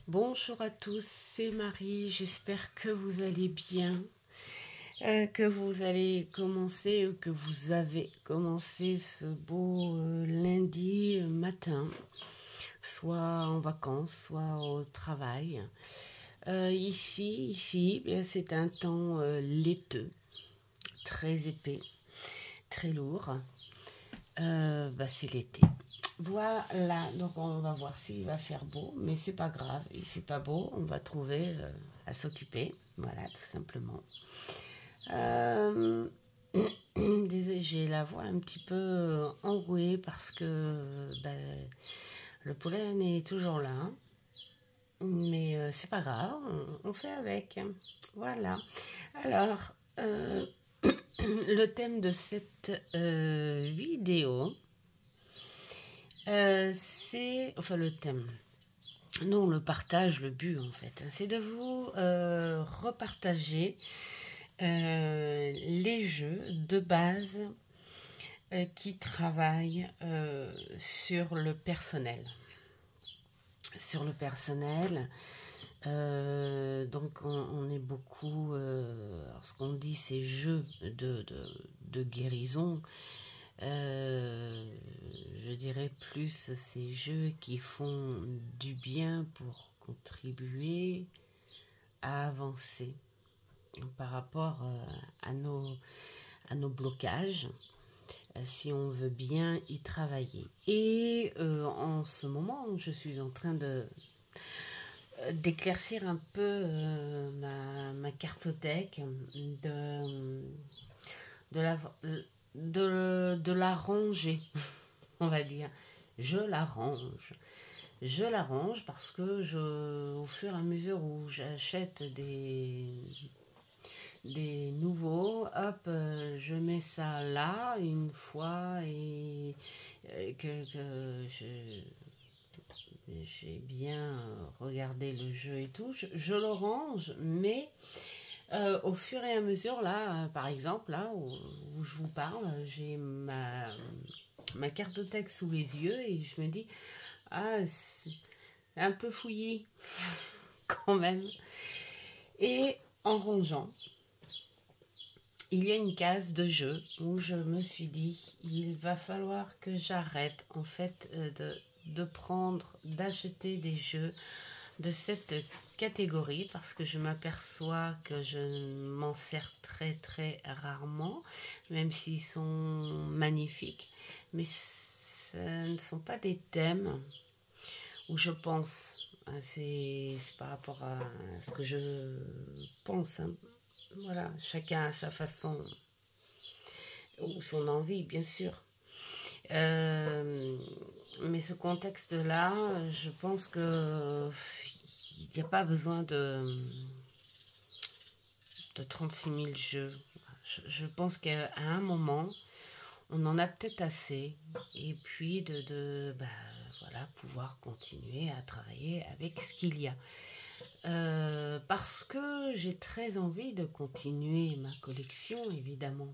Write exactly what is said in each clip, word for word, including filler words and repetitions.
Bonjour à tous, c'est Marie, j'espère que vous allez bien, euh, que vous allez commencer, que vous avez commencé ce beau euh, lundi matin, soit en vacances, soit au travail. Euh, ici, ici, c'est un temps euh, laiteux, très épais, très lourd. Euh, bah, c'est l'été. Voilà, donc on va voir s'il va faire beau, mais c'est pas grave, il fait pas beau, on va trouver euh, à s'occuper, voilà, tout simplement. Euh, Désolée, j'ai la voix un petit peu enrouée parce que ben, le pollen est toujours là, hein. Mais euh, c'est pas grave, on, on fait avec. Voilà. Alors, euh, le thème de cette euh, vidéo, Euh, c'est, enfin le thème, non le partage, le but en fait, c'est de vous euh, repartager euh, les jeux de base euh, qui travaillent euh, sur le personnel. Sur le personnel, euh, donc on, on est beaucoup, euh, alors ce qu'on dit c'est jeux de, de, de guérison. Euh, je dirais plus ces jeux qui font du bien pour contribuer à avancer par rapport euh, à, nos, à nos blocages, euh, si on veut bien y travailler. Et euh, en ce moment, je suis en train de d'éclaircir un peu euh, ma, ma cartothèque, de, de la de, de la ranger, on va dire. Je la range. Je la range parce que je, au fur et à mesure où j'achète des, des nouveaux, hop, euh, je mets ça là une fois et euh, que, que je, j'ai bien regardé le jeu et tout, je, je le range, mais euh, au fur et à mesure, là, euh, par exemple, là où, où je vous parle, j'ai ma, ma cartothèque sous les yeux et je me dis, ah, c'est un peu fouillis quand même. Et en rangeant, il y a une case de jeu où je me suis dit, il va falloir que j'arrête en fait euh, de, de prendre, d'acheter des jeux de cette catégorie parce que je m'aperçois que je m'en sers très très rarement, même s'ils sont magnifiques, mais ce ne sont pas des thèmes où je pense. C'est par rapport à ce que je pense, hein. Voilà, chacun a sa façon ou son envie, bien sûr. Euh, mais ce contexte-là, je pense que il n'y a pas besoin de, de trente-six mille jeux. Je, je pense qu'à un moment, on en a peut-être assez. Et puis de, de bah, voilà, pouvoir continuer à travailler avec ce qu'il y a. Euh, parce que j'ai très envie de continuer ma collection, évidemment.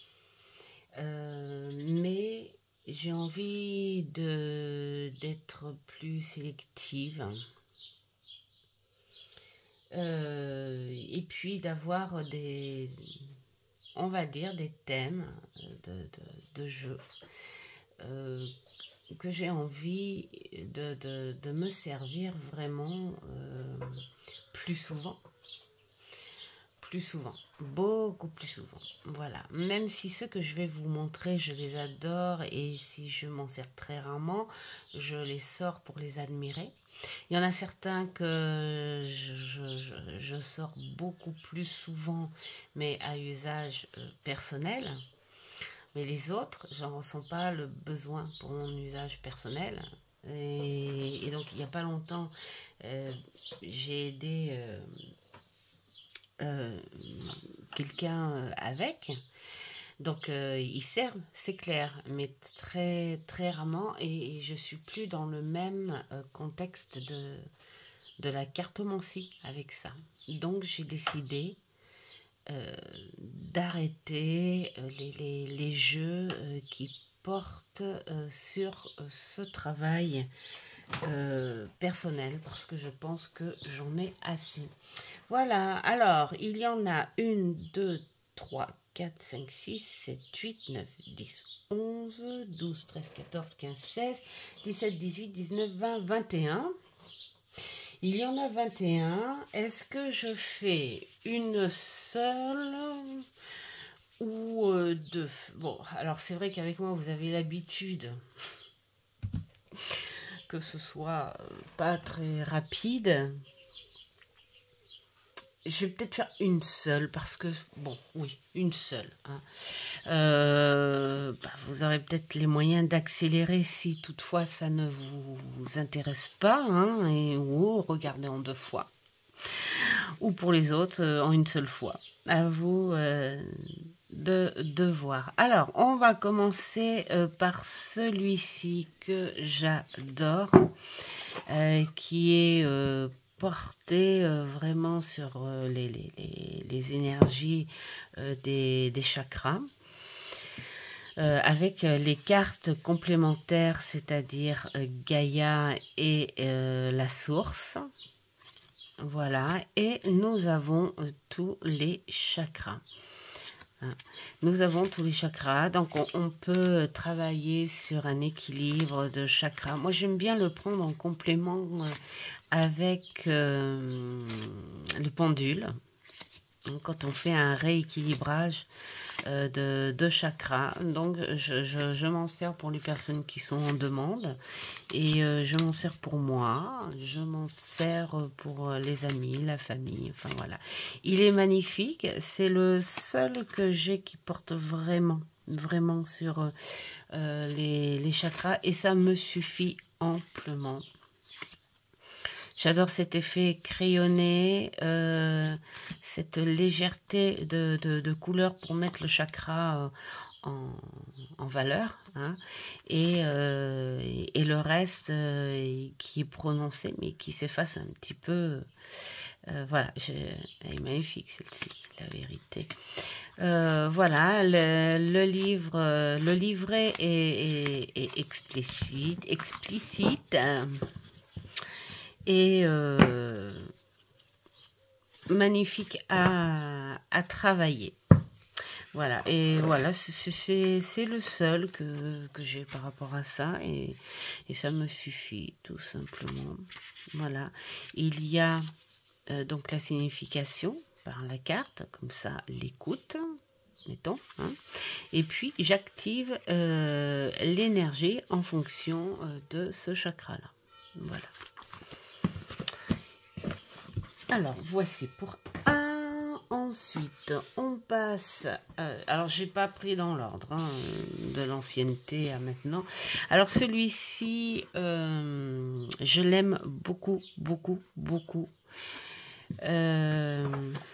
Euh, mais j'ai envie de d'être plus sélective. Euh, et puis d'avoir des, on va dire, des thèmes de, de, de jeu euh, que j'ai envie de, de, de me servir vraiment euh, plus souvent. Plus souvent, beaucoup plus souvent. Voilà, même si ceux que je vais vous montrer, je les adore et si je m'en sers très rarement, je les sors pour les admirer. Il y en a certains que je, je, je sors beaucoup plus souvent, mais à usage euh, personnel. Mais les autres, j'en ressens pas le besoin pour mon usage personnel. Et, et donc, il n'y a pas longtemps, euh, j'ai aidé euh, euh, quelqu'un avec. Donc, euh, ils servent, c'est clair, mais très, très rarement. Et, et je suis plus dans le même euh, contexte de de la cartomancie avec ça. Donc j'ai décidé euh, d'arrêter euh, les, les, les jeux euh, qui portent euh, sur euh, ce travail euh, personnel, parce que je pense que j'en ai assez. Voilà, alors, il y en a une, deux, trois, quatre, cinq, six, sept, huit, neuf, dix, onze, douze, treize, quatorze, quinze, seize, dix-sept, dix-huit, dix-neuf, vingt, vingt et un. Il y en a vingt et un. Est-ce que je fais une seule ou euh, deux? Bon, alors c'est vrai qu'avec moi, vous avez l'habitude que ce soit euh, pas très rapide. Je vais peut-être faire une seule parce que, bon, oui, une seule. Hein. Euh, bah, vous aurez peut-être les moyens d'accélérer si toutefois ça ne vous intéresse pas, hein, et, ou regardez en deux fois. Ou pour les autres, euh, en une seule fois. À vous euh, de, de voir. Alors, on va commencer euh, par celui-ci que j'adore, euh, qui est... Euh, porter euh, vraiment sur euh, les, les, les, les énergies euh, des, des chakras, euh, avec les cartes complémentaires, c'est-à-dire euh, Gaïa et euh, la source. Voilà, et nous avons euh, tous les chakras. Nous avons tous les chakras, donc on, on peut travailler sur un équilibre de chakras. Moi, j'aime bien le prendre en complément euh, avec euh, le pendule. Donc, quand on fait un rééquilibrage euh, de, de chakras, donc je, je, je m'en sers pour les personnes qui sont en demande et euh, je m'en sers pour moi, je m'en sers pour les amis, la famille, enfin voilà. Il est magnifique, c'est le seul que j'ai qui porte vraiment, vraiment sur euh, les, les chakras et ça me suffit amplement. J'adore cet effet crayonné, euh, cette légèreté de, de, de couleur pour mettre le chakra euh, en, en valeur. Hein, et, euh, et le reste euh, qui est prononcé, mais qui s'efface un petit peu. Euh, voilà, je, elle est magnifique celle-ci, la vérité. Euh, voilà, le, le livre, le livret est, est, est explicite, explicite. Hein, et euh, magnifique à, à travailler. Voilà, et voilà, c'est le seul que, que j'ai par rapport à ça, et, et ça me suffit, tout simplement. Voilà, il y a euh, donc la signification par la carte, comme ça, l'écoute, mettons, hein. Et puis j'active euh, l'énergie en fonction euh, de ce chakra-là. Voilà. Alors, voici pour un. Ensuite, on passe... Euh, alors, j'ai pas pris dans l'ordre, hein, de l'ancienneté à maintenant. Alors, celui-ci, euh, je l'aime beaucoup, beaucoup, beaucoup. Euh,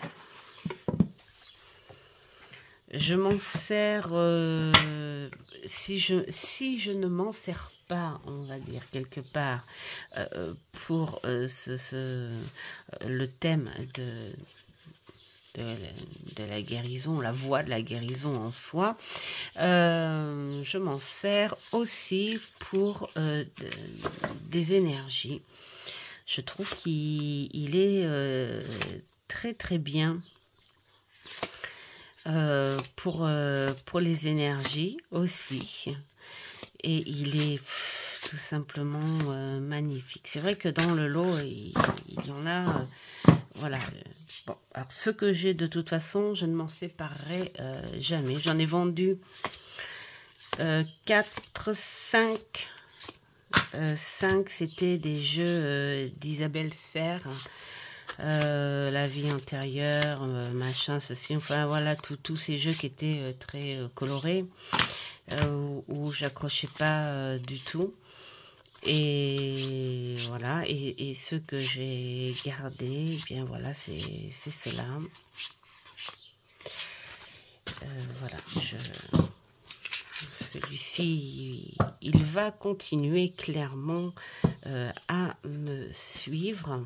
je m'en sers... Euh, si, je, si je ne m'en sers pas, on va dire, quelque part, euh, pour euh, ce, ce, le thème de... De, de la guérison, la voie de la guérison en soi, euh, je m'en sers aussi pour euh, de, des énergies. Je trouve qu'il est euh, très très bien euh, pour, euh, pour les énergies aussi, et il est pff, tout simplement euh, magnifique. C'est vrai que dans le lot, il, il y en a... Euh, voilà. Bon, alors ce que j'ai de toute façon, je ne m'en séparerai euh, jamais. J'en ai vendu euh, quatre, cinq. Euh, cinq, c'était des jeux euh, d'Isabelle Serre. Euh, la vie intérieure, euh, machin, ceci. Enfin voilà, tous ces jeux qui étaient euh, très euh, colorés, euh, où, où j'accrochais pas euh, du tout. Et voilà, et, et ce que j'ai gardé, eh bien voilà, c'est cela. Euh, voilà, celui-ci, il, il va continuer clairement euh, à me suivre.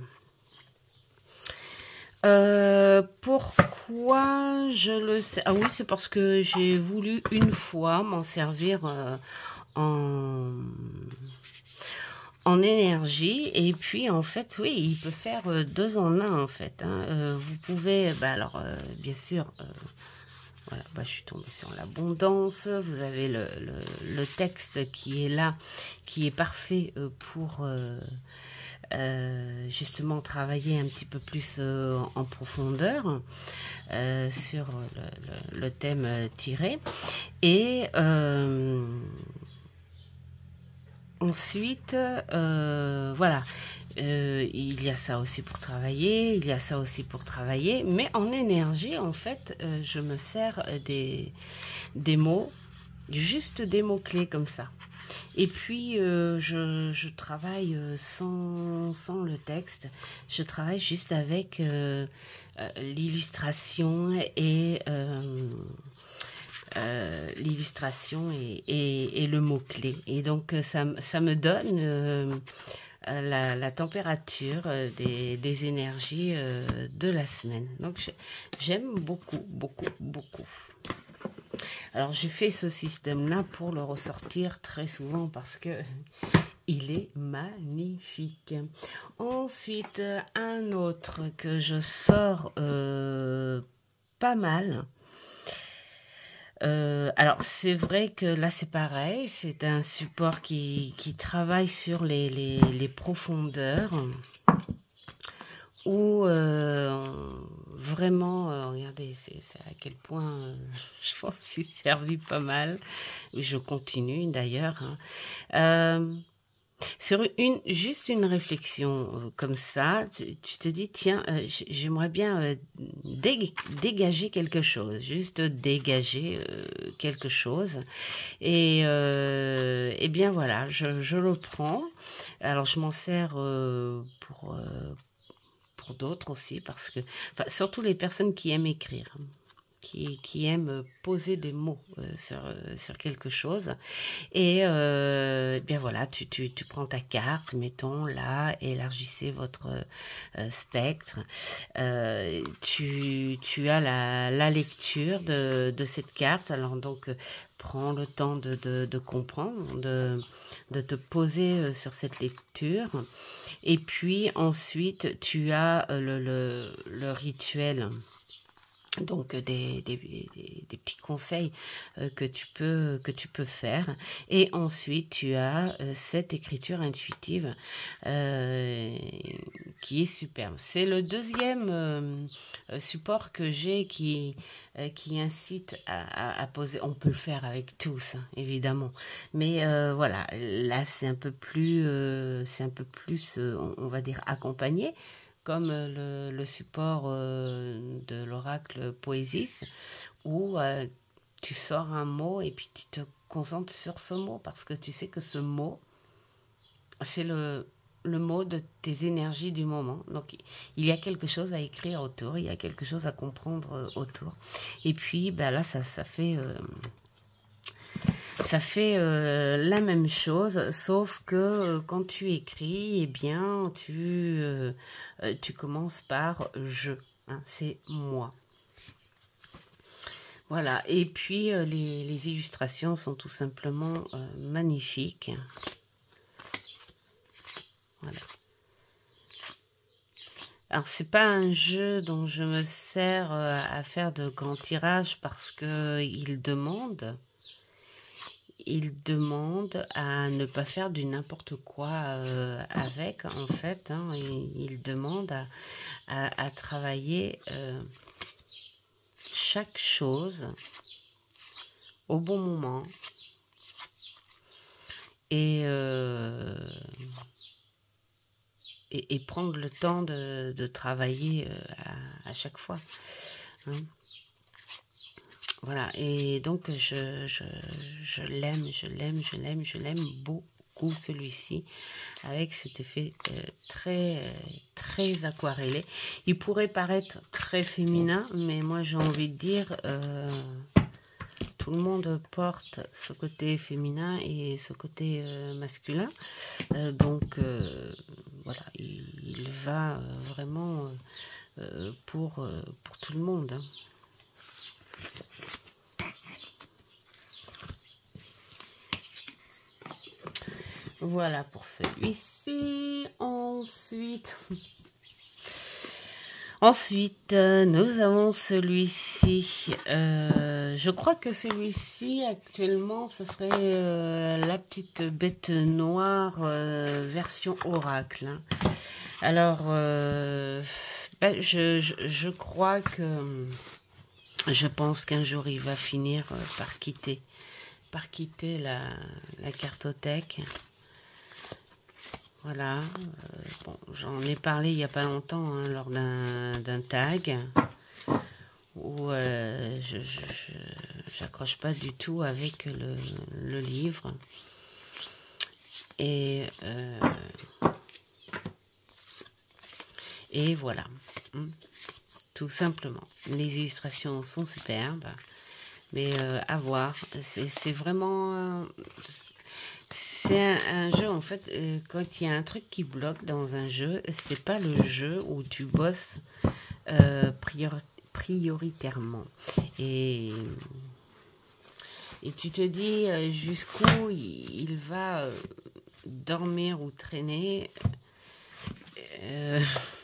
Euh, pourquoi je le sais? Ah oui, c'est parce que j'ai voulu une fois m'en servir euh, en... en énergie. Et puis, en fait, oui, il peut faire euh, deux en un, en fait. Hein. Euh, vous pouvez, bah, alors, euh, bien sûr, euh, voilà, bah, je suis tombée sur l'abondance. Vous avez le, le, le texte qui est là, qui est parfait euh, pour... Euh, Euh, justement travailler un petit peu plus euh, en profondeur euh, sur le, le, le thème euh, tiré et euh, ensuite euh, voilà euh, il y a ça aussi pour travailler, il y a ça aussi pour travailler, mais en énergie en fait euh, je me sers des, des mots, juste des mots clés comme ça. Et puis, euh, je, je travaille sans, sans le texte. Je travaille juste avec euh, euh, l'illustration et euh, euh, l'illustration et, et, et le mot-clé. Et donc, ça, ça me donne euh, la, la température des, des énergies euh, de la semaine. Donc, j'aime beaucoup, beaucoup, beaucoup. Alors, j'ai fait ce système-là pour le ressortir très souvent parce que il est magnifique. Ensuite, un autre que je sors euh, pas mal. Euh, alors, c'est vrai que là, c'est pareil. C'est un support qui, qui travaille sur les, les, les profondeurs. Où euh, vraiment, euh, regardez, c'est à quel point euh, je m'en suis servi pas mal. Je continue d'ailleurs. Hein. Euh, sur une, juste une réflexion euh, comme ça, tu, tu te dis, tiens, euh, j'aimerais bien euh, dég dégager quelque chose, juste dégager euh, quelque chose. Et, euh, et bien voilà, je, je le prends. Alors je m'en sers euh, pour... Euh, pour d'autres aussi, parce que, enfin, surtout les personnes qui aiment écrire, qui, qui aiment poser des mots euh, sur, euh, sur quelque chose. Et euh, bien voilà, tu, tu, tu prends ta carte, mettons là, élargissez votre euh, spectre. Euh, tu, tu as la, la lecture de, de cette carte. Alors donc, euh, prends le temps de, de, de comprendre, de, de te poser euh, sur cette lecture. Et puis ensuite, tu as le, le, le rituel, donc des, des, des, des petits conseils euh, que, tu peux, que tu peux faire. Et ensuite, tu as euh, cette écriture intuitive euh, qui est superbe. C'est le deuxième euh, support que j'ai qui, euh, qui incite à, à, à poser. On peut le faire avec tous, hein, évidemment. Mais euh, voilà, là, c'est un peu plus, euh, c'est un peu plus euh, on, on va dire, accompagné, comme le, le support euh, de l'oracle Poésis, où euh, tu sors un mot et puis tu te concentres sur ce mot, parce que tu sais que ce mot, c'est le, le mot de tes énergies du moment. Donc, il y a quelque chose à écrire autour, il y a quelque chose à comprendre autour. Et puis, ben là, ça, ça fait... Euh, Ça fait euh, la même chose, sauf que euh, quand tu écris, eh bien, tu, euh, tu commences par « je hein, », c'est « moi ». Voilà, et puis euh, les, les illustrations sont tout simplement euh, magnifiques. Voilà. Alors, c'est pas un jeu dont je me sers euh, à faire de grands tirages parce qu'il demande... Il demande à ne pas faire du n'importe quoi euh, avec, en fait. Hein, il, il demande à, à, à travailler euh, chaque chose au bon moment. Et, euh, et, et prendre le temps de, de travailler euh, à, à chaque fois. Hein. Voilà, et donc je, je, je l'aime, je l'aime, je l'aime, je l'aime beaucoup celui-ci, avec cet effet euh, très, euh, très aquarellé. Il pourrait paraître très féminin, mais moi j'ai envie de dire, euh, tout le monde porte ce côté féminin et ce côté euh, masculin. Euh, donc euh, voilà, il, il va euh, vraiment euh, pour, euh, pour tout le monde. Hein. Voilà pour celui-ci. Ensuite, ensuite euh, nous avons celui-ci. Euh, je crois que celui-ci, actuellement, ce serait euh, la petite bête noire euh, version oracle. Hein. Alors, euh, ben, je, je, je crois que... Je pense qu'un jour, il va finir euh, par quitter, par quitter la, la cartothèque. Voilà. Euh, bon, j'en ai parlé il n'y a pas longtemps, hein, lors d'un tag, où euh, je n'accroche pas du tout avec le, le livre. Et, euh, et voilà. Tout simplement. Les illustrations sont superbes. Mais euh, à voir. C'est vraiment... Euh, c'est un, un jeu, en fait, euh, quand il y a un truc qui bloque dans un jeu, c'est pas le jeu où tu bosses euh, priori prioritairement. Et, et tu te dis euh, jusqu'où il, il va euh, dormir ou traîner. Euh,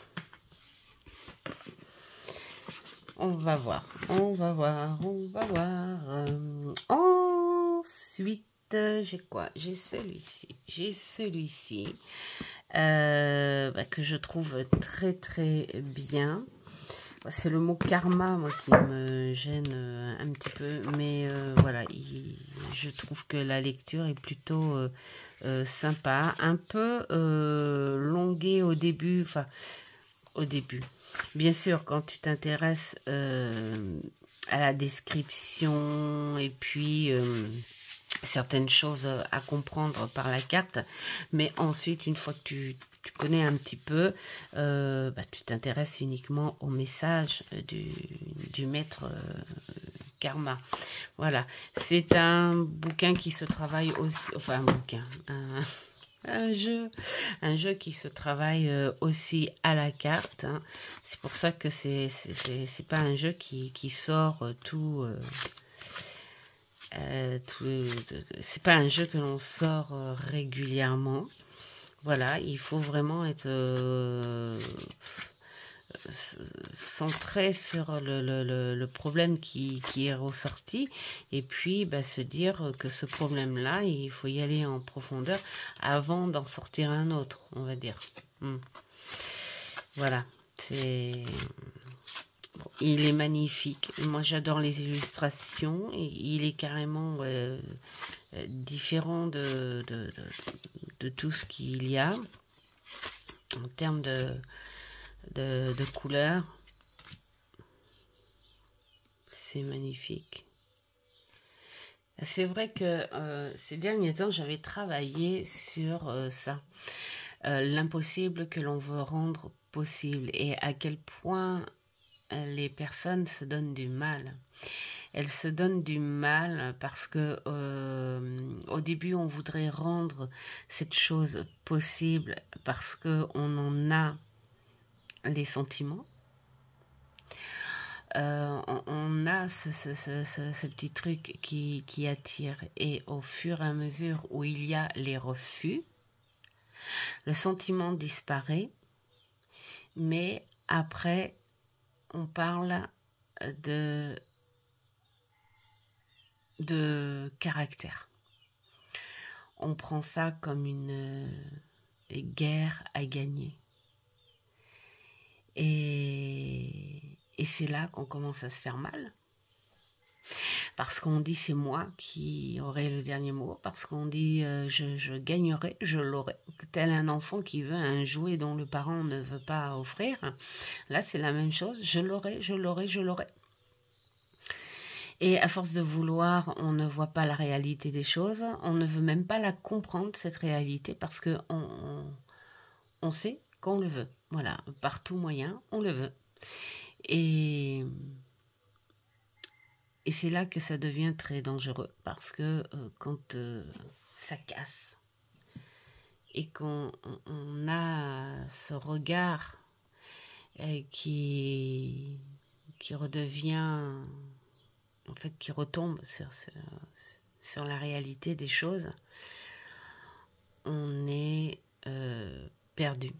on va voir, on va voir, on va voir. Euh, ensuite, j'ai quoi? J'ai celui-ci. J'ai celui-ci euh, bah, que je trouve très très bien. C'est le mot karma, moi, qui me gêne un petit peu. Mais euh, voilà, il, je trouve que la lecture est plutôt euh, euh, sympa. Un peu euh, longuée au début. Enfin, au début. Bien sûr, quand tu t'intéresses euh, à la description et puis... Euh, certaines choses à comprendre par la carte, mais ensuite, une fois que tu, tu connais un petit peu, euh, bah, tu t'intéresses uniquement au message du, du maître euh, karma. Voilà, c'est un bouquin qui se travaille aussi, enfin un bouquin, un, un jeu, un jeu qui se travaille euh, aussi à la carte. Hein. C'est pour ça que c'est c'est pas un jeu qui, qui sort euh, tout... Euh, Euh, c'est pas un jeu que l'on sort euh, régulièrement. Voilà, il faut vraiment être euh, centré sur le, le, le, le problème qui, qui est ressorti et puis bah, se dire que ce problème-là, il faut y aller en profondeur avant d'en sortir un autre, on va dire. Hum. Voilà, c'est... Il est magnifique. Moi, j'adore les illustrations. Et il est carrément euh, différent de, de, de, de tout ce qu'il y a en termes de, de, de couleurs. C'est magnifique. C'est vrai que euh, ces derniers temps, j'avais travaillé sur euh, ça. Euh, l'impossible que l'on veut rendre possible et à quel point les personnes se donnent du mal. Elles se donnent du mal parce que euh, au début on voudrait rendre cette chose possible parce que on en a les sentiments. Euh, on, on a ce, ce, ce, ce, ce petit truc qui, qui attire et au fur et à mesure où il y a les refus, le sentiment disparaît, mais après on parle de de caractère. On prend ça comme une euh, guerre à gagner. Et, et c'est là qu'on commence à se faire mal. Parce qu'on dit c'est moi qui aurai le dernier mot. Parce qu'on dit euh, je, je gagnerai, je l'aurai. Tel un enfant qui veut un jouet dont le parent ne veut pas offrir. Là c'est la même chose. Je l'aurai, je l'aurai, je l'aurai. Et à force de vouloir, on ne voit pas la réalité des choses. On ne veut même pas la comprendre, cette réalité, parce qu'on on, on sait qu'on le veut. Voilà, par tout moyen, on le veut. Et, et c'est là que ça devient très dangereux, parce que euh, quand euh, ça casse, et qu'on on, on a ce regard euh, qui, qui redevient... en fait, qui retombe sur, sur, sur la réalité des choses, on est euh, perdu.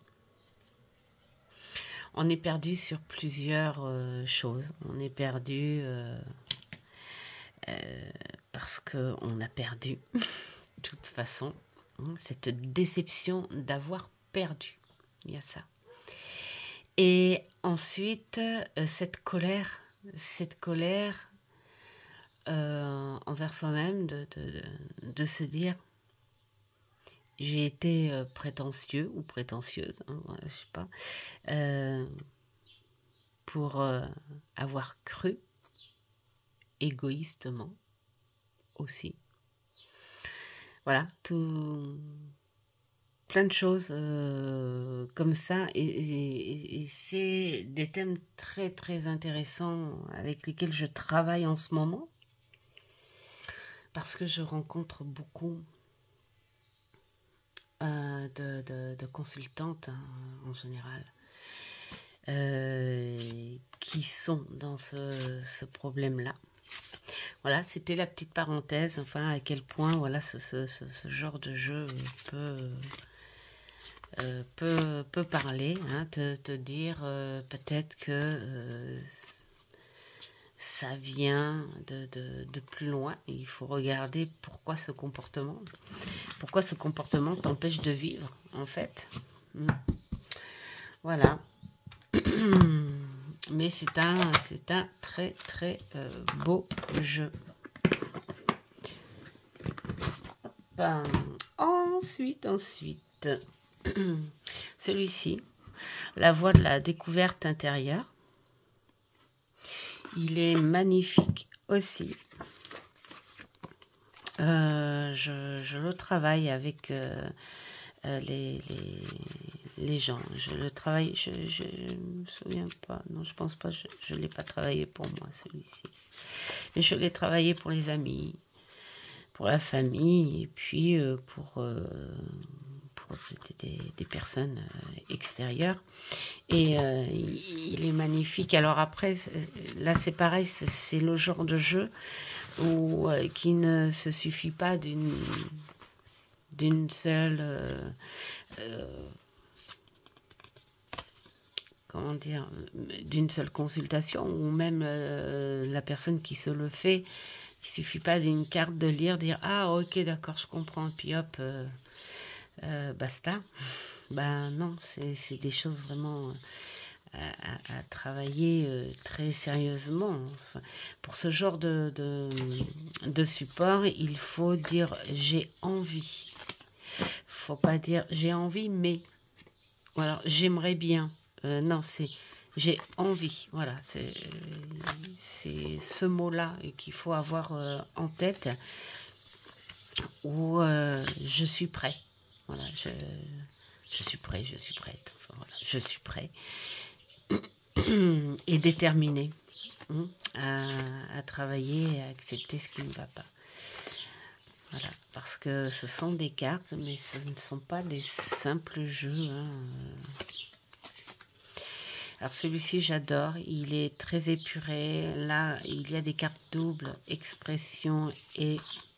On est perdu sur plusieurs euh, choses. On est perdu euh, euh, parce qu'on a perdu, de toute façon, hein, cette déception d'avoir perdu. Il y a ça. Et ensuite, euh, cette colère, cette colère euh, envers soi-même, de, de, de, de se dire, j'ai été euh, prétentieux ou prétentieuse, hein, je sais pas, euh, pour euh, avoir cru égoïstement aussi. Voilà, tout, plein de choses euh, comme ça, et, et, et c'est des thèmes très très intéressants avec lesquels je travaille en ce moment, parce que je rencontre beaucoup euh, de, de, de consultantes hein, en général, euh, qui sont dans ce, ce problème-là. Voilà, c'était la petite parenthèse, enfin, à quel point voilà, ce, ce, ce, ce genre de jeu peut, euh, peut, peut parler, hein, te, te dire euh, peut-être que euh, ça vient de, de, de plus loin. Il faut regarder pourquoi ce comportement, pourquoi ce comportement t'empêche de vivre, en fait. Voilà. Mais c'est un, c'est un très très euh, beau jeu. Ben, ensuite, ensuite, celui-ci, la voie de la découverte intérieure. Il est magnifique aussi. Euh, je, je le travaille avec euh, euh, les, les, les gens. Je le travaille, je ne me souviens pas. Non, je pense pas. Je ne l'ai pas travaillé pour moi, celui-ci. Mais je l'ai travaillé pour les amis, pour la famille, et puis euh, pour, euh, pour des, des personnes euh, extérieures. Et euh, il, il est magnifique. Alors après, là c'est pareil, c'est le genre de jeu où, euh, qui ne se suffit pas d'une d'une seule... Euh, euh, comment dire, d'une seule consultation, ou même euh, la personne qui se le fait, il suffit pas d'une carte de lire, dire ah ok d'accord je comprends, puis hop euh, euh, basta. Ben non, c'est des choses vraiment à, à, à travailler euh, très sérieusement. Enfin, pour ce genre de, de, de support, il faut dire j'ai envie. Faut pas dire j'ai envie mais, ou alors j'aimerais bien. Euh, non, c'est j'ai envie. Voilà, c'est ce mot-là qu'il faut avoir euh, en tête, ou euh, je suis prêt. Voilà, je, je suis prêt, je suis prête. Enfin, voilà, je suis prêt et déterminé hein, à, à travailler et à accepter ce qui ne va pas. Voilà, parce que ce sont des cartes, mais ce ne sont pas des simples jeux. Hein. Alors celui-ci j'adore, il est très épuré. Là il y a des cartes doubles, expression et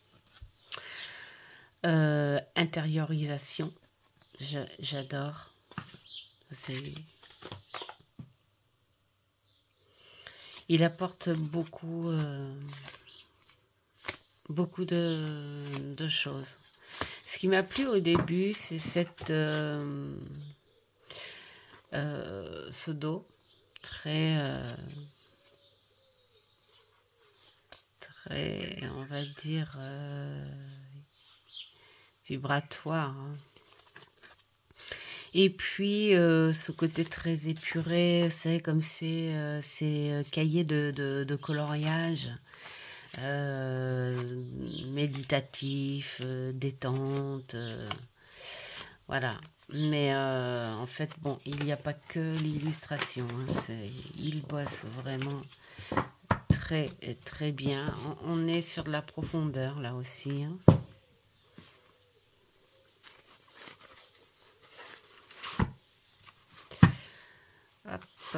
euh, intériorisation. J'adore. Il apporte beaucoup, euh, beaucoup de, de choses. Ce qui m'a plu au début, c'est cette... Euh, Euh, ce dos très euh, très on va dire euh, vibratoire hein. Et puis euh, ce côté très épuré, c'est comme c'est euh, ces cahiers de, de, de coloriage euh, méditatif, euh, détente euh, voilà. Mais euh, en fait, bon, il n'y a pas que l'illustration. Hein, il bosse vraiment très, très bien. On, on est sur de la profondeur, là aussi. Hein. Hop.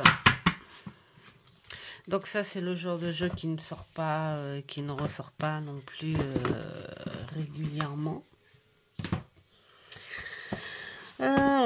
Donc ça, c'est le genre de jeu qui ne sort pas, euh, qui ne ressort pas non plus euh, régulièrement.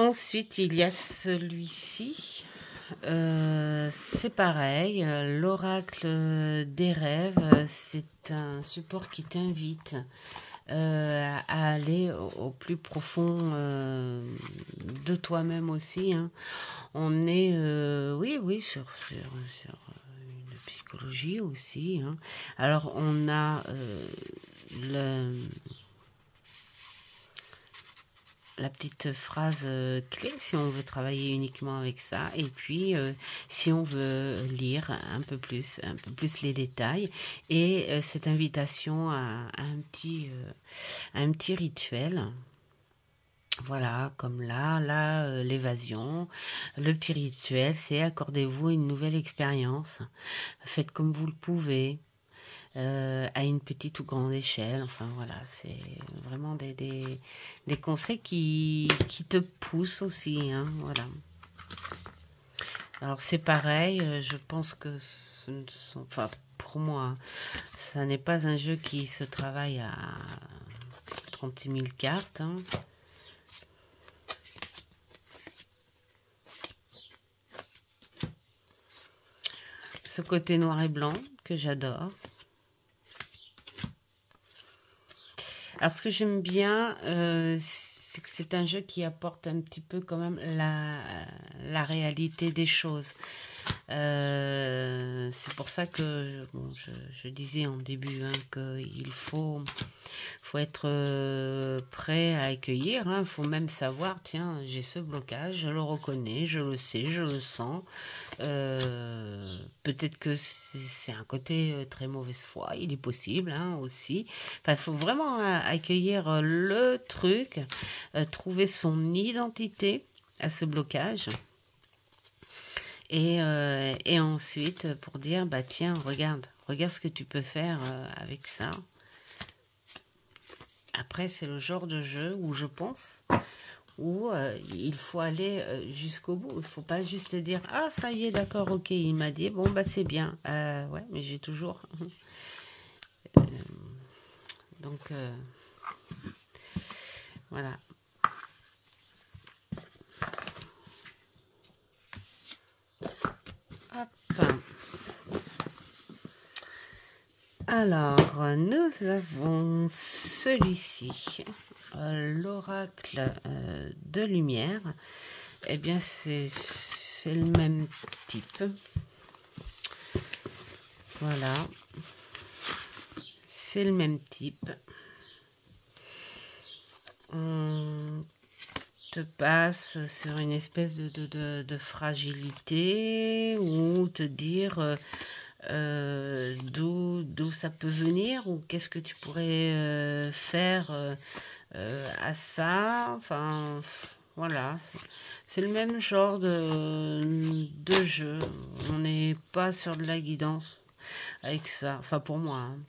Ensuite, il y a celui-ci. Euh, c'est pareil, euh, l'oracle des rêves, c'est un support qui t'invite euh, à aller au, au plus profond euh, de toi-même aussi, hein. On est, euh, oui, oui, sur, sur, sur une psychologie aussi, hein. Alors, on a euh, le... la petite phrase euh, clé si on veut travailler uniquement avec ça, et puis euh, si on veut lire un peu plus un peu plus les détails, et euh, cette invitation à, à un petit euh, un petit rituel. Voilà, comme là, là, euh, l'évasion, le petit rituel, c'est accordez-vous une nouvelle expérience, faites comme vous le pouvez, euh, à une petite ou grande échelle. Enfin voilà, c'est vraiment des, des, des conseils qui, qui te poussent aussi, hein, voilà. Alors c'est pareil, euh, je pense que ce ne sont, enfin pour moi, hein, ça n'est pas un jeu qui se travaille à trente mille cartes, hein. Ce côté noir et blanc que j'adore. Alors, ce que j'aime bien, euh, c'est que c'est un jeu qui apporte un petit peu quand même la, la réalité des choses. Euh, c'est pour ça que bon, je, je disais en début, hein, qu'il faut, faut être euh, prêt à accueillir. Il hein, faut même savoir, tiens, j'ai ce blocage, je le reconnais, je le sais, je le sens. Euh, peut-être que c'est un côté très mauvaise foi, il est possible, hein, aussi. Enfin, il faut vraiment accueillir le truc, euh, trouver son identité à ce blocage. Et, euh, et ensuite, pour dire, bah tiens, regarde, regarde ce que tu peux faire euh, avec ça. Après, c'est le genre de jeu où je pense, où euh, il faut aller euh, jusqu'au bout. Il ne faut pas juste dire, ah, ça y est, d'accord, ok, il m'a dit, bon, bah c'est bien. Euh, ouais, mais j'ai toujours... euh, donc, euh, voilà. Hop. Alors, nous avons celui-ci, euh, l'oracle euh, de lumière. Eh bien, c'est le même type. Voilà. C'est le même type. On te passe sur une espèce de, de, de, de fragilité, ou te dire... Euh, Euh, d'où d'où ça peut venir, ou qu'est-ce que tu pourrais euh, faire euh, euh, à ça. Enfin voilà, c'est le même genre de, de jeu. On n'est pas sur de la guidance avec ça, enfin pour moi, hein.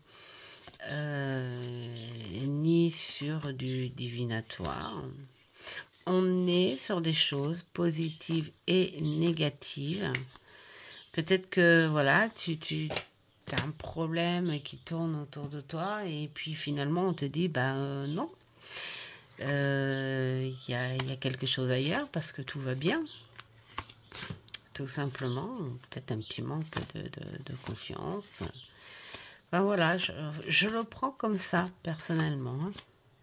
Euh, ni sur du divinatoire. On est sur des choses positives et négatives. Peut-être que voilà, tu, tu as un problème qui tourne autour de toi, et puis finalement on te dit, ben euh, non, il euh, y, a, y a quelque chose ailleurs parce que tout va bien. Tout simplement, peut-être un petit manque de, de, de confiance. Ben voilà, je, je le prends comme ça, personnellement, hein.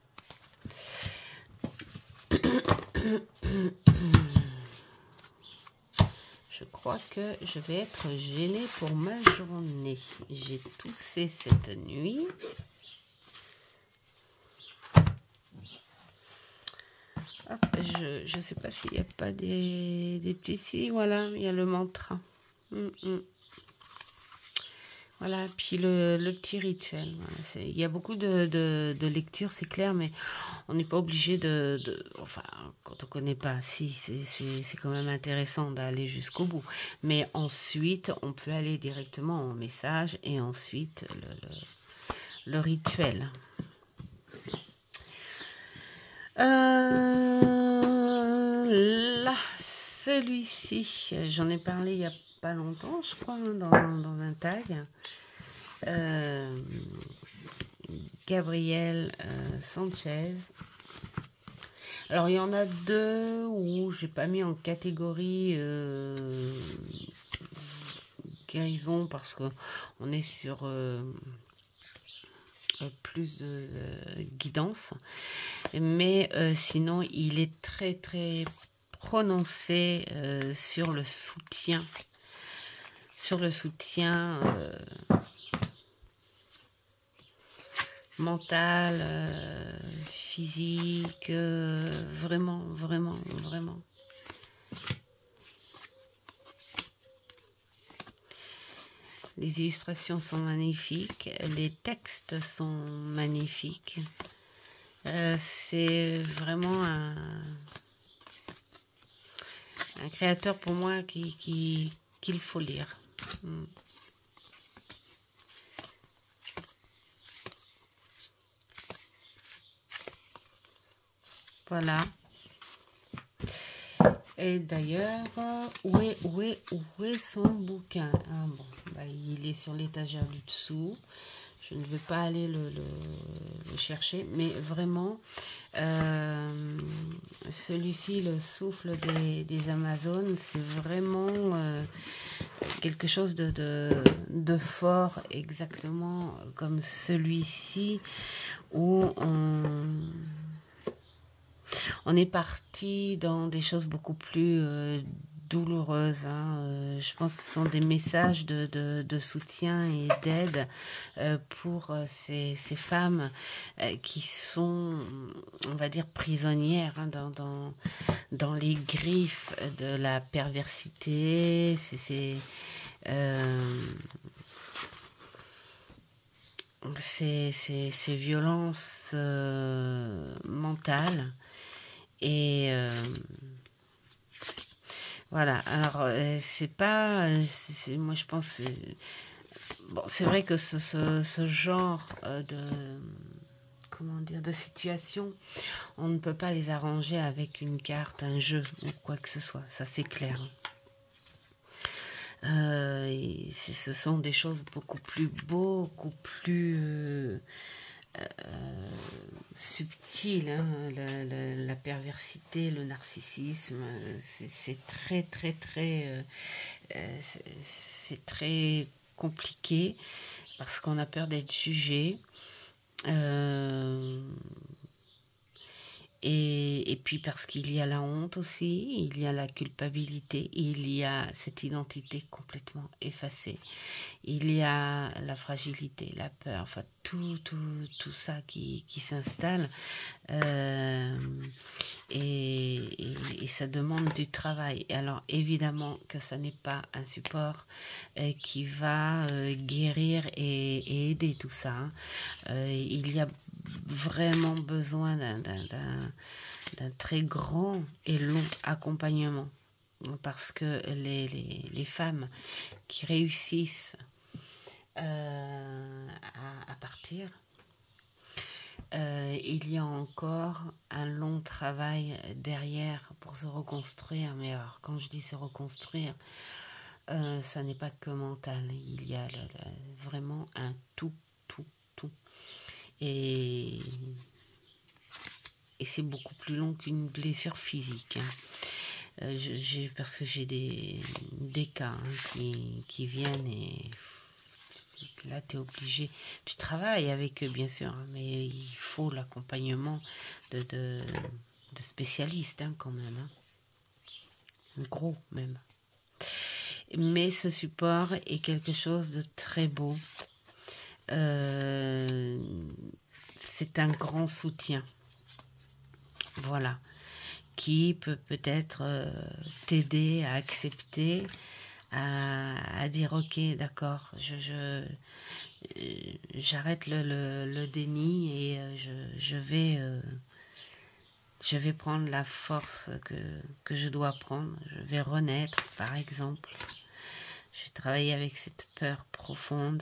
Je crois que je vais être gênée pour ma journée. J'ai toussé cette nuit. Hop, je ne sais pas s'il n'y a pas des, des petits... Si, voilà, il y a le mantra. Mm -mm. Voilà, puis le, le petit rituel. Voilà, il y a beaucoup de, de, de lectures, c'est clair, mais on n'est pas obligé de, de... Enfin, quand on ne connaît pas, si, c'est quand même intéressant d'aller jusqu'au bout. Mais ensuite, on peut aller directement au message, et ensuite, le, le, le rituel. Euh, là, celui-ci, j'en ai parlé il n'y a pas longtemps, je crois, hein, dans, dans un tag. Euh, Gabriel euh, Sanchez. Alors, il y en a deux où j'ai pas mis en catégorie euh, guérison parce que on est sur euh, plus de, de guidance. Mais euh, sinon, il est très très prononcé euh, sur le soutien, sur le soutien euh, mental, euh, physique, euh, vraiment, vraiment, vraiment. Les illustrations sont magnifiques, les textes sont magnifiques. Euh, c'est vraiment un, un créateur pour moi qui, qui, qu'il faut lire. Mm. Voilà. Et d'ailleurs, où est, où, est, où est son bouquin? Ah bon, bah, il est sur l'étagère du dessous. Je ne vais pas aller le, le, le chercher, mais vraiment, euh, celui-ci, le souffle des, des Amazones, c'est vraiment euh, quelque chose de, de, de fort, exactement comme celui-ci, où on... On est parti dans des choses beaucoup plus euh, douloureuses. Hein. Euh, je pense que ce sont des messages de, de, de soutien et d'aide euh, pour euh, ces, ces femmes euh, qui sont, on va dire, prisonnières hein, dans, dans, dans les griffes de la perversité. C'est... c'est euh, ces, ces, ces violences euh, mentales et euh, voilà. Alors euh, c'est pas euh, c'est, c'est- moi je pense c'est- bon, c'est vrai que ce, ce, ce genre euh, de comment dire de situation, on ne peut pas les arranger avec une carte, un jeu ou quoi que ce soit, ça c'est clair. Euh, et c'est- ce sont des choses beaucoup plus beaucoup plus euh, euh, subtil, hein, la, la, la perversité, le narcissisme, c'est c'est très très très, euh, euh, c'est c'est très compliqué parce qu'on a peur d'être jugé. Euh, et, et puis parce qu'il y a la honte aussi, il y a la culpabilité, il y a cette identité complètement effacée. Il y a la fragilité, la peur, enfin tout, tout, tout ça qui, qui s'installe euh, et, et, et ça demande du travail. Et alors évidemment que ça n'est pas un support euh, qui va euh, guérir et, et aider tout ça. Hein. Euh, il y a vraiment besoin d'un, d'un, d'un, d'un très grand et long accompagnement parce que les, les, les femmes qui réussissent euh, à, à partir, euh, il y a encore un long travail derrière pour se reconstruire. Mais alors, quand je dis se reconstruire, euh, ça n'est pas que mental. Il y a le, le, vraiment un tout, tout, tout. Et, et c'est beaucoup plus long qu'une blessure physique. Hein. Euh, j'ai, parce que j'ai des, des cas hein, qui, qui viennent et là, tu es obligé. Tu travailles avec eux, bien sûr, mais il faut l'accompagnement de, de, de spécialistes, hein, quand même. Hein. Gros, même. Mais ce support est quelque chose de très beau. Euh, c'est un grand soutien. Voilà. Qui peut peut-être euh, t'aider à accepter, à, à dire ok, d'accord, je, je, j'arrête le, le, le déni et euh, je, je vais euh, je vais prendre la force que, que je dois prendre. Je vais renaître, par exemple. Je vais travailler avec cette peur profonde.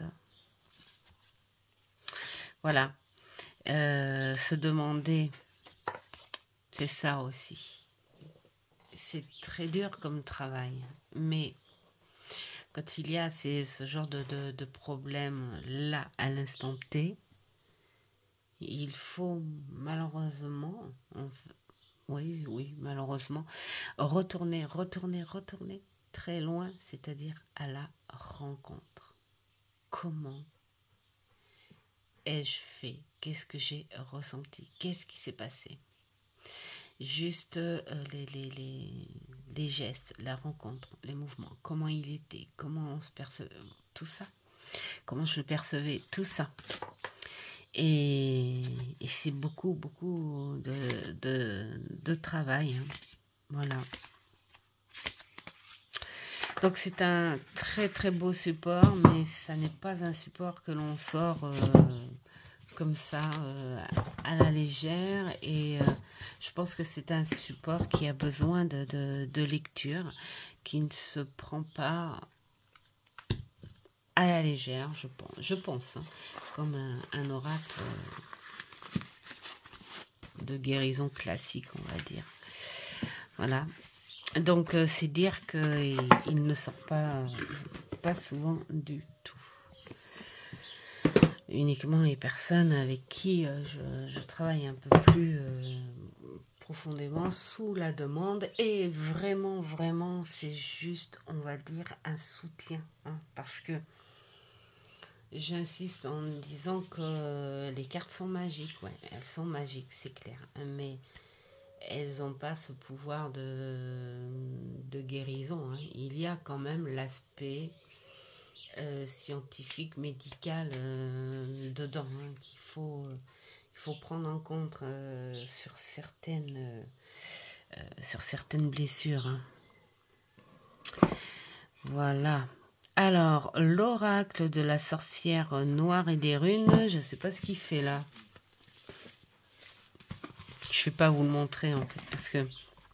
Voilà. Euh, se demander, c'est ça aussi. C'est très dur comme travail, mais quand il y a ces, ce genre de, de, de problème là, à l'instant T, il faut malheureusement oui, oui, malheureusement. Retourner, retourner, retourner très loin, c'est-à-dire à la rencontre. Comment ai-je fait? Qu'est-ce que j'ai ressenti? Qu'est-ce qui s'est passé? Juste euh, les, les, les, les gestes, la rencontre, les mouvements, comment il était, comment on se percevait, tout ça. Comment je le percevais, tout ça. Et, et c'est beaucoup, beaucoup de, de, de travail. Hein. Voilà. Donc c'est un très très beau support, mais ça n'est pas un support que l'on sort euh, comme ça euh, à la légère. Et euh, je pense que c'est un support qui a besoin de, de, de lecture, qui ne se prend pas à la légère, je pense, je pense hein, comme un, un oracle de guérison classique, on va dire. Voilà. Donc, euh, c'est dire qu'il il ne sort pas, pas souvent du tout. Uniquement les personnes avec qui euh, je, je travaille un peu plus euh, profondément sous la demande. Et vraiment, vraiment, c'est juste, on va dire, un soutien. Hein, parce que j'insiste en disant que les cartes sont magiques. Ouais, elles sont magiques, c'est clair. Mais elles n'ont pas ce pouvoir de, de guérison. Hein. Il y a quand même l'aspect euh, scientifique, médical euh, dedans, hein, qu'il faut, euh, il faut prendre en compte euh, sur, certaines, euh, sur certaines blessures. Hein. Voilà. Alors, l'oracle de la sorcière noire et des runes, je ne sais pas ce qu'il fait là. Je ne vais pas vous le montrer en fait, parce que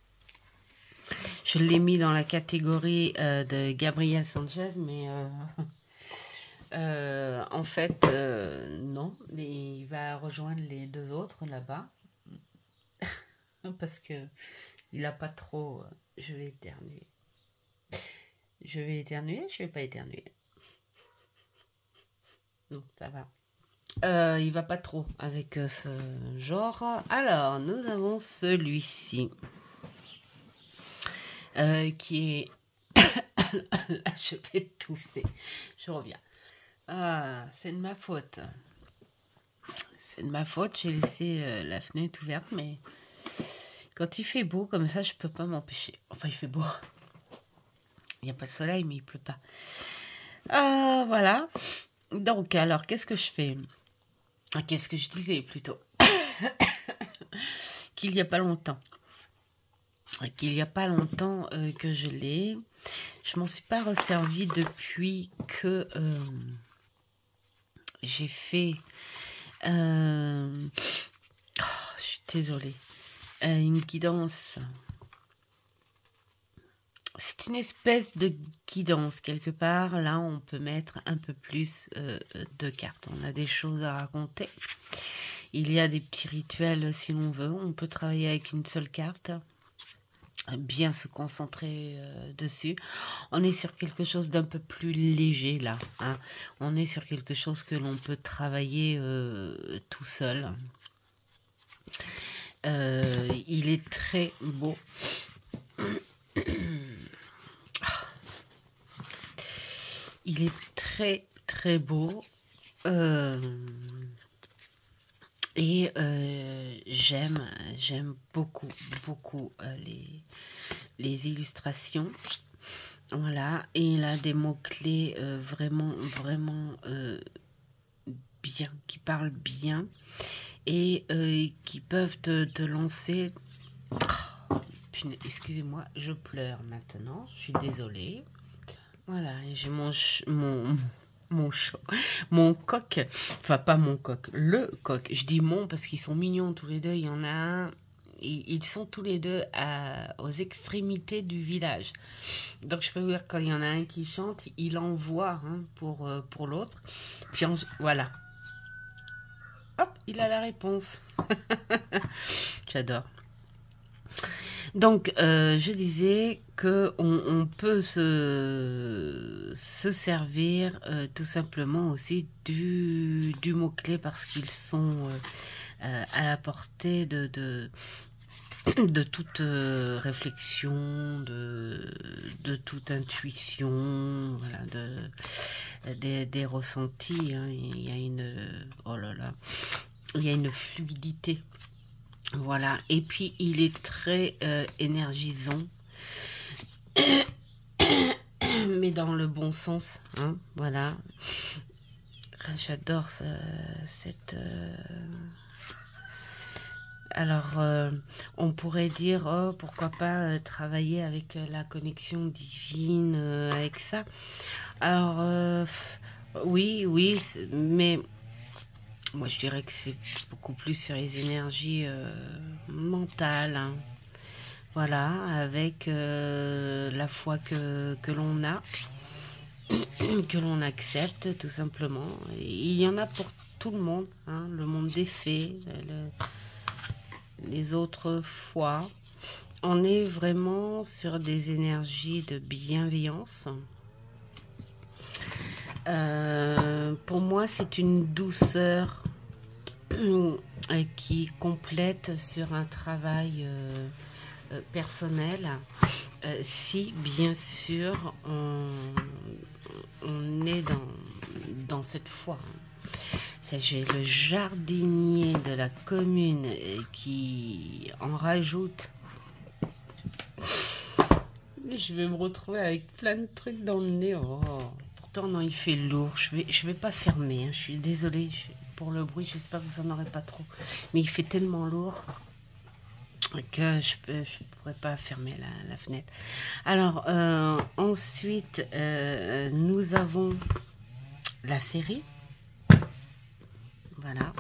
je l'ai mis dans la catégorie euh, de Gabriel Sanchez, mais euh, euh, en fait, euh, non. Il va rejoindre les deux autres là-bas. Parce que il n'a pas trop... Je vais éternuer. Je vais éternuer, je vais pas éternuer. Non, ça va. Euh, il va pas trop avec euh, ce genre. Alors, nous avons celui-ci. Euh, qui est... Là, je vais tousser. Je reviens. Ah, c'est de ma faute. C'est de ma faute. J'ai laissé euh, la fenêtre ouverte, mais quand il fait beau comme ça, je peux pas m'empêcher. Enfin, il fait beau. Il n'y a pas de soleil, mais il pleut pas. Ah, voilà. Donc, alors, qu'est-ce que je fais? Qu'est-ce que je disais plutôt? Qu'il n'y a pas longtemps. Qu'il n'y a pas longtemps euh, que je l'ai. Je m'en suis pas resservie depuis que euh, j'ai fait... Euh, oh, je suis désolée. Euh, une guidance. C'est une espèce de guidance quelque part. Là, on peut mettre un peu plus euh, de cartes. On a des choses à raconter. Il y a des petits rituels si l'on veut. On peut travailler avec une seule carte. Bien se concentrer euh, dessus. On est sur quelque chose d'un peu plus léger là. Hein. On est sur quelque chose que l'on peut travailler euh, tout seul. Euh, il est très beau. Il est très très beau. Euh, et euh, j'aime, j'aime beaucoup, beaucoup euh, les, les illustrations. Voilà. Et il a des mots-clés euh, vraiment, vraiment euh, bien, qui parlent bien. Et euh, qui peuvent te, te lancer... Oh, excusez-moi, je pleure maintenant. Je suis désolée. Voilà, j'ai mon, mon, mon, mon coq, enfin pas mon coq, le coq. Je dis mon parce qu'ils sont mignons tous les deux. Il y en a un, ils sont tous les deux à, aux extrémités du village. Donc je peux vous dire, quand il y en a un qui chante, il envoie hein, pour, pour l'autre. Puis on, voilà. Hop, il a la réponse. J'adore. Donc, euh, je disais qu'on on peut se, se servir euh, tout simplement aussi du, du mot-clé parce qu'ils sont euh, à la portée de, de, de toute euh, réflexion, de, de toute intuition, voilà, de, des, des ressentis. Hein. Il y a une, oh là là, il y a une fluidité. Voilà. Et puis il est très euh, énergisant, mais dans le bon sens. Hein. Voilà. J'adore ce, cette. Euh... Alors, euh, on pourrait dire, oh, pourquoi pas euh, travailler avec euh, la connexion divine, euh, avec ça. Alors, euh, oui, oui, mais moi je dirais que c'est beaucoup plus sur les énergies euh, mentales. Hein. Voilà, avec euh, la foi que, que l'on a, que l'on accepte tout simplement. Et il y en a pour tout le monde, hein, le monde des fées, le, les autres fois. On est vraiment sur des énergies de bienveillance. Euh, pour moi, c'est une douceur qui complète sur un travail euh, euh, personnel. Euh, si, bien sûr, on, on est dans, dans cette foi. J'ai le jardinier de la commune qui en rajoute. Je vais me retrouver avec plein de trucs dans le nez. Oh. Pourtant, non, il fait lourd. Je vais, je vais pas fermer. Hein. Je suis désolée pour le bruit. J'espère que vous en aurez pas trop. Mais il fait tellement lourd que je ne pourrais pas fermer la, la fenêtre. Alors, euh, ensuite, euh, nous avons la série. Voilà.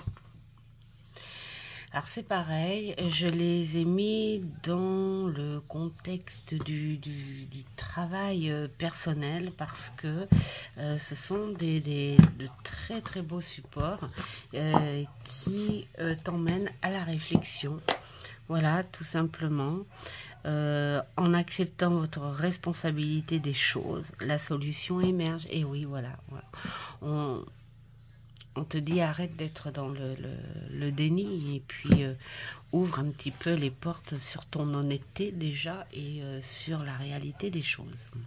Alors c'est pareil, je les ai mis dans le contexte du, du, du travail personnel parce que euh, ce sont des, des de très très beaux supports euh, qui euh, t'emmènent à la réflexion. Voilà, tout simplement. Euh, en acceptant votre responsabilité des choses, la solution émerge. Et oui, voilà. voilà. On, on te dit arrête d'être dans le, le, le déni et puis euh, ouvre un petit peu les portes sur ton honnêteté déjà et euh, sur la réalité des choses.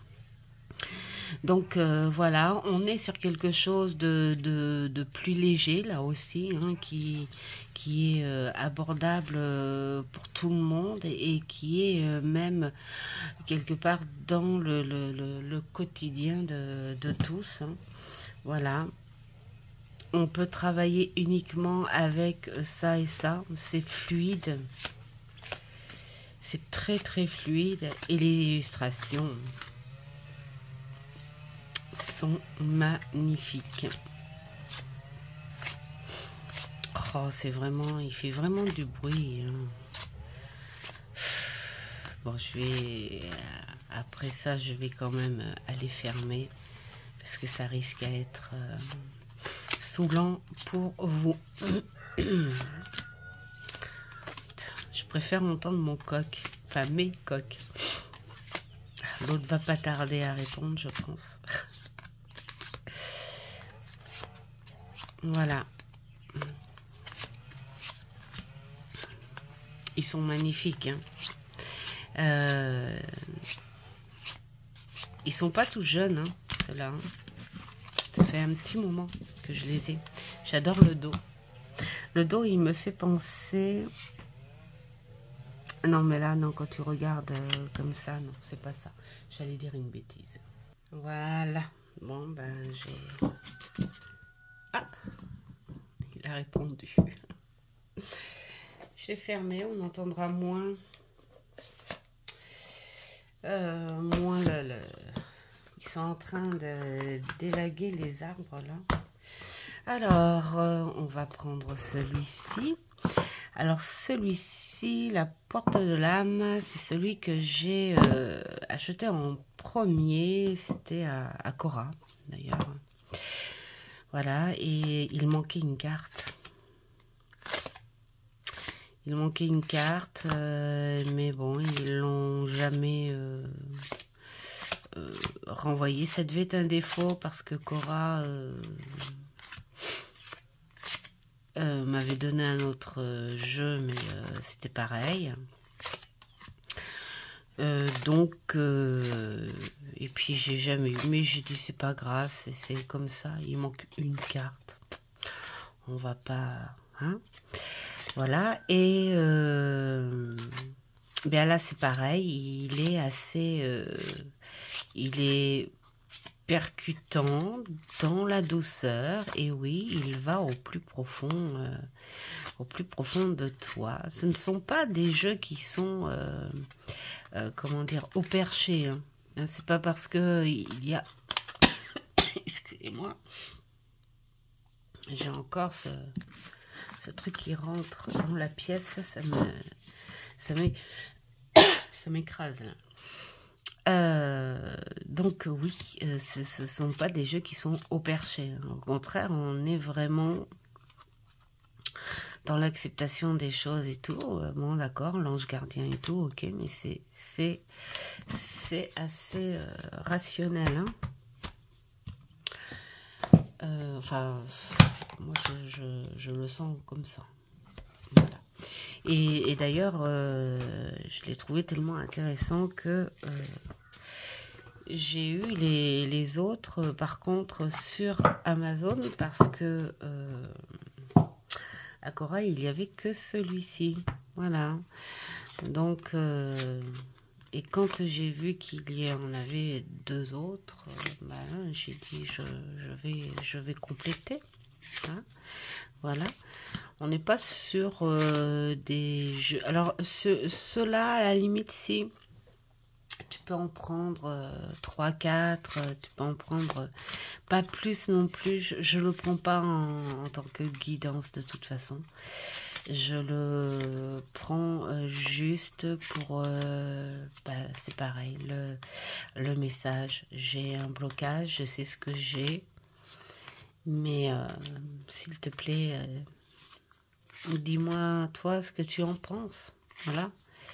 Donc euh, voilà, on est sur quelque chose de, de, de plus léger là aussi, hein, qui, qui est euh, abordable euh, pour tout le monde et, et qui est euh, même quelque part dans le, le, le, le quotidien de, de tous. Hein. Voilà. On peut travailler uniquement avec ça et ça. C'est fluide. C'est très très fluide. Et les illustrations sont magnifiques. Oh, c'est vraiment... Il fait vraiment du bruit. Hein. Bon, je vais... Après ça, je vais quand même aller fermer. Parce que ça risque à être... Euh... saoulant pour vous. Je préfère entendre mon coq, enfin mes coqs. L'autre va pas tarder à répondre, je pense. Voilà. Ils sont magnifiques. Hein. Euh... Ils sont pas tout jeunes, hein, ceux-là. Hein. Ça fait un petit moment que je les ai. J'adore le dos. Le dos, il me fait penser... Non, mais là, non, quand tu regardes euh, comme ça, non, c'est pas ça. J'allais dire une bêtise. Voilà. Bon, ben, j'ai... Ah, il a répondu. J'ai fermé, on entendra moins... Euh, moins le... le... Ils sont en train de d'élaguer les arbres là. Alors, euh, on va prendre celui-ci. Alors, celui-ci, la porte de l'âme, c'est celui que j'ai euh, acheté en premier. C'était à, à Cora, d'ailleurs. Voilà, et il manquait une carte. Il manquait une carte, euh, mais bon, ils l'ont jamais... Euh, Euh, renvoyer. Ça devait être un défaut parce que Cora euh, euh, m'avait donné un autre euh, jeu, mais euh, c'était pareil. Euh, donc, euh, et puis j'ai jamais eu, mais j'ai dit c'est pas grave, c'est comme ça, il manque une carte, on va pas, hein, voilà, et euh, bien là c'est pareil, il est assez, euh, il est percutant dans la douceur, et oui, il va au plus profond, euh, au plus profond de toi. Ce ne sont pas des jeux qui sont... Euh, Euh, comment dire, au perché. Hein. Hein, c'est pas parce que il y a... Excusez-moi. J'ai encore ce, ce truc qui rentre dans la pièce. Là, ça me... Ça m'écrase, là. Euh, donc oui, euh, ce ne sont pas des jeux qui sont au perché. Hein. Au contraire, on est vraiment... dans l'acceptation des choses et tout, euh, bon d'accord, l'ange gardien et tout, ok, mais c'est c'est c'est assez euh, rationnel, hein. Euh, enfin, moi je, je, je le sens comme ça. Voilà. Et, et d'ailleurs, euh, je l'ai trouvé tellement intéressant que euh, j'ai eu les, les autres, euh, par contre, sur Amazon parce que... Euh, à Corail, il n'y avait que celui-ci. Voilà. Donc, euh, et quand j'ai vu qu'il y en avait deux autres, euh, bah, j'ai dit, je, je, vais, je vais compléter. Hein, voilà. On n'est pas sur euh, des jeux... Alors, ce, ceux-là, à la limite, si... Tu peux en prendre euh, trois, quatre, euh, tu peux en prendre euh, pas plus non plus. Je ne le prends pas en, en tant que guidance de toute façon. Je le prends euh, juste pour... Euh, bah, c'est pareil, le, le message. J'ai un blocage, je sais ce que j'ai. Mais euh, s'il te plaît, euh, dis-moi toi ce que tu en penses. Voilà.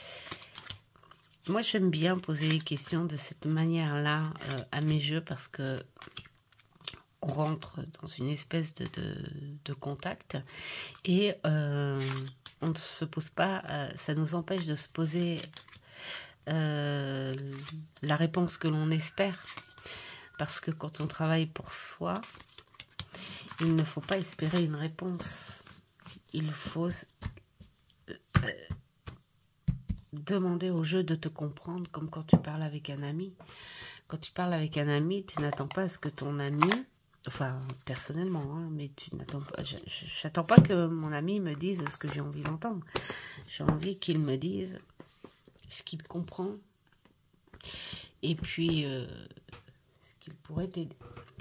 Moi, j'aime bien poser des questions de cette manière-là euh, à mes jeux parce que on rentre dans une espèce de, de, de contact et euh, on ne se pose pas, euh, ça nous empêche de se poser euh, la réponse que l'on espère. Parce que quand on travaille pour soi, il ne faut pas espérer une réponse. Il faut... Euh, demander au jeu de te comprendre comme quand tu parles avec un ami. Quand tu parles avec un ami, tu n'attends pas à ce que ton ami, enfin personnellement, hein, mais tu n'attends pas, j'attends pas que mon ami me dise ce que j'ai envie d'entendre. J'ai envie qu'il me dise ce qu'il comprend et puis euh, ce qu'il pourrait t'aider.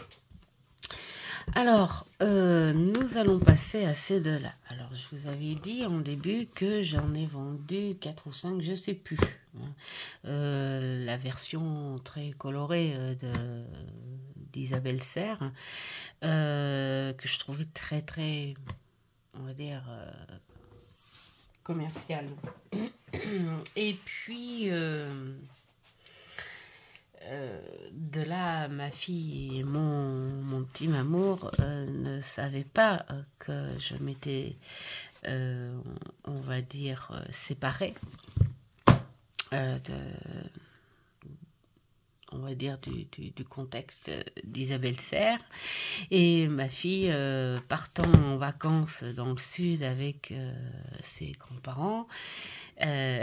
Alors, euh, nous allons passer à ces deux-là. Alors, je vous avais dit en début que j'en ai vendu quatre ou cinq, je ne sais plus. Euh, la version très colorée de d'Isabelle Serre, euh, que je trouvais très, très, on va dire, euh, commerciale. Et puis... Euh, Euh, de là, ma fille et mon, mon petit Mamour euh, ne savaient pas euh, que je m'étais, euh, on va dire, euh, séparée euh, de, on va dire, du, du, du contexte d'Isabelle Serre. Et ma fille, euh, partant en vacances dans le sud avec euh, ses grands-parents, euh,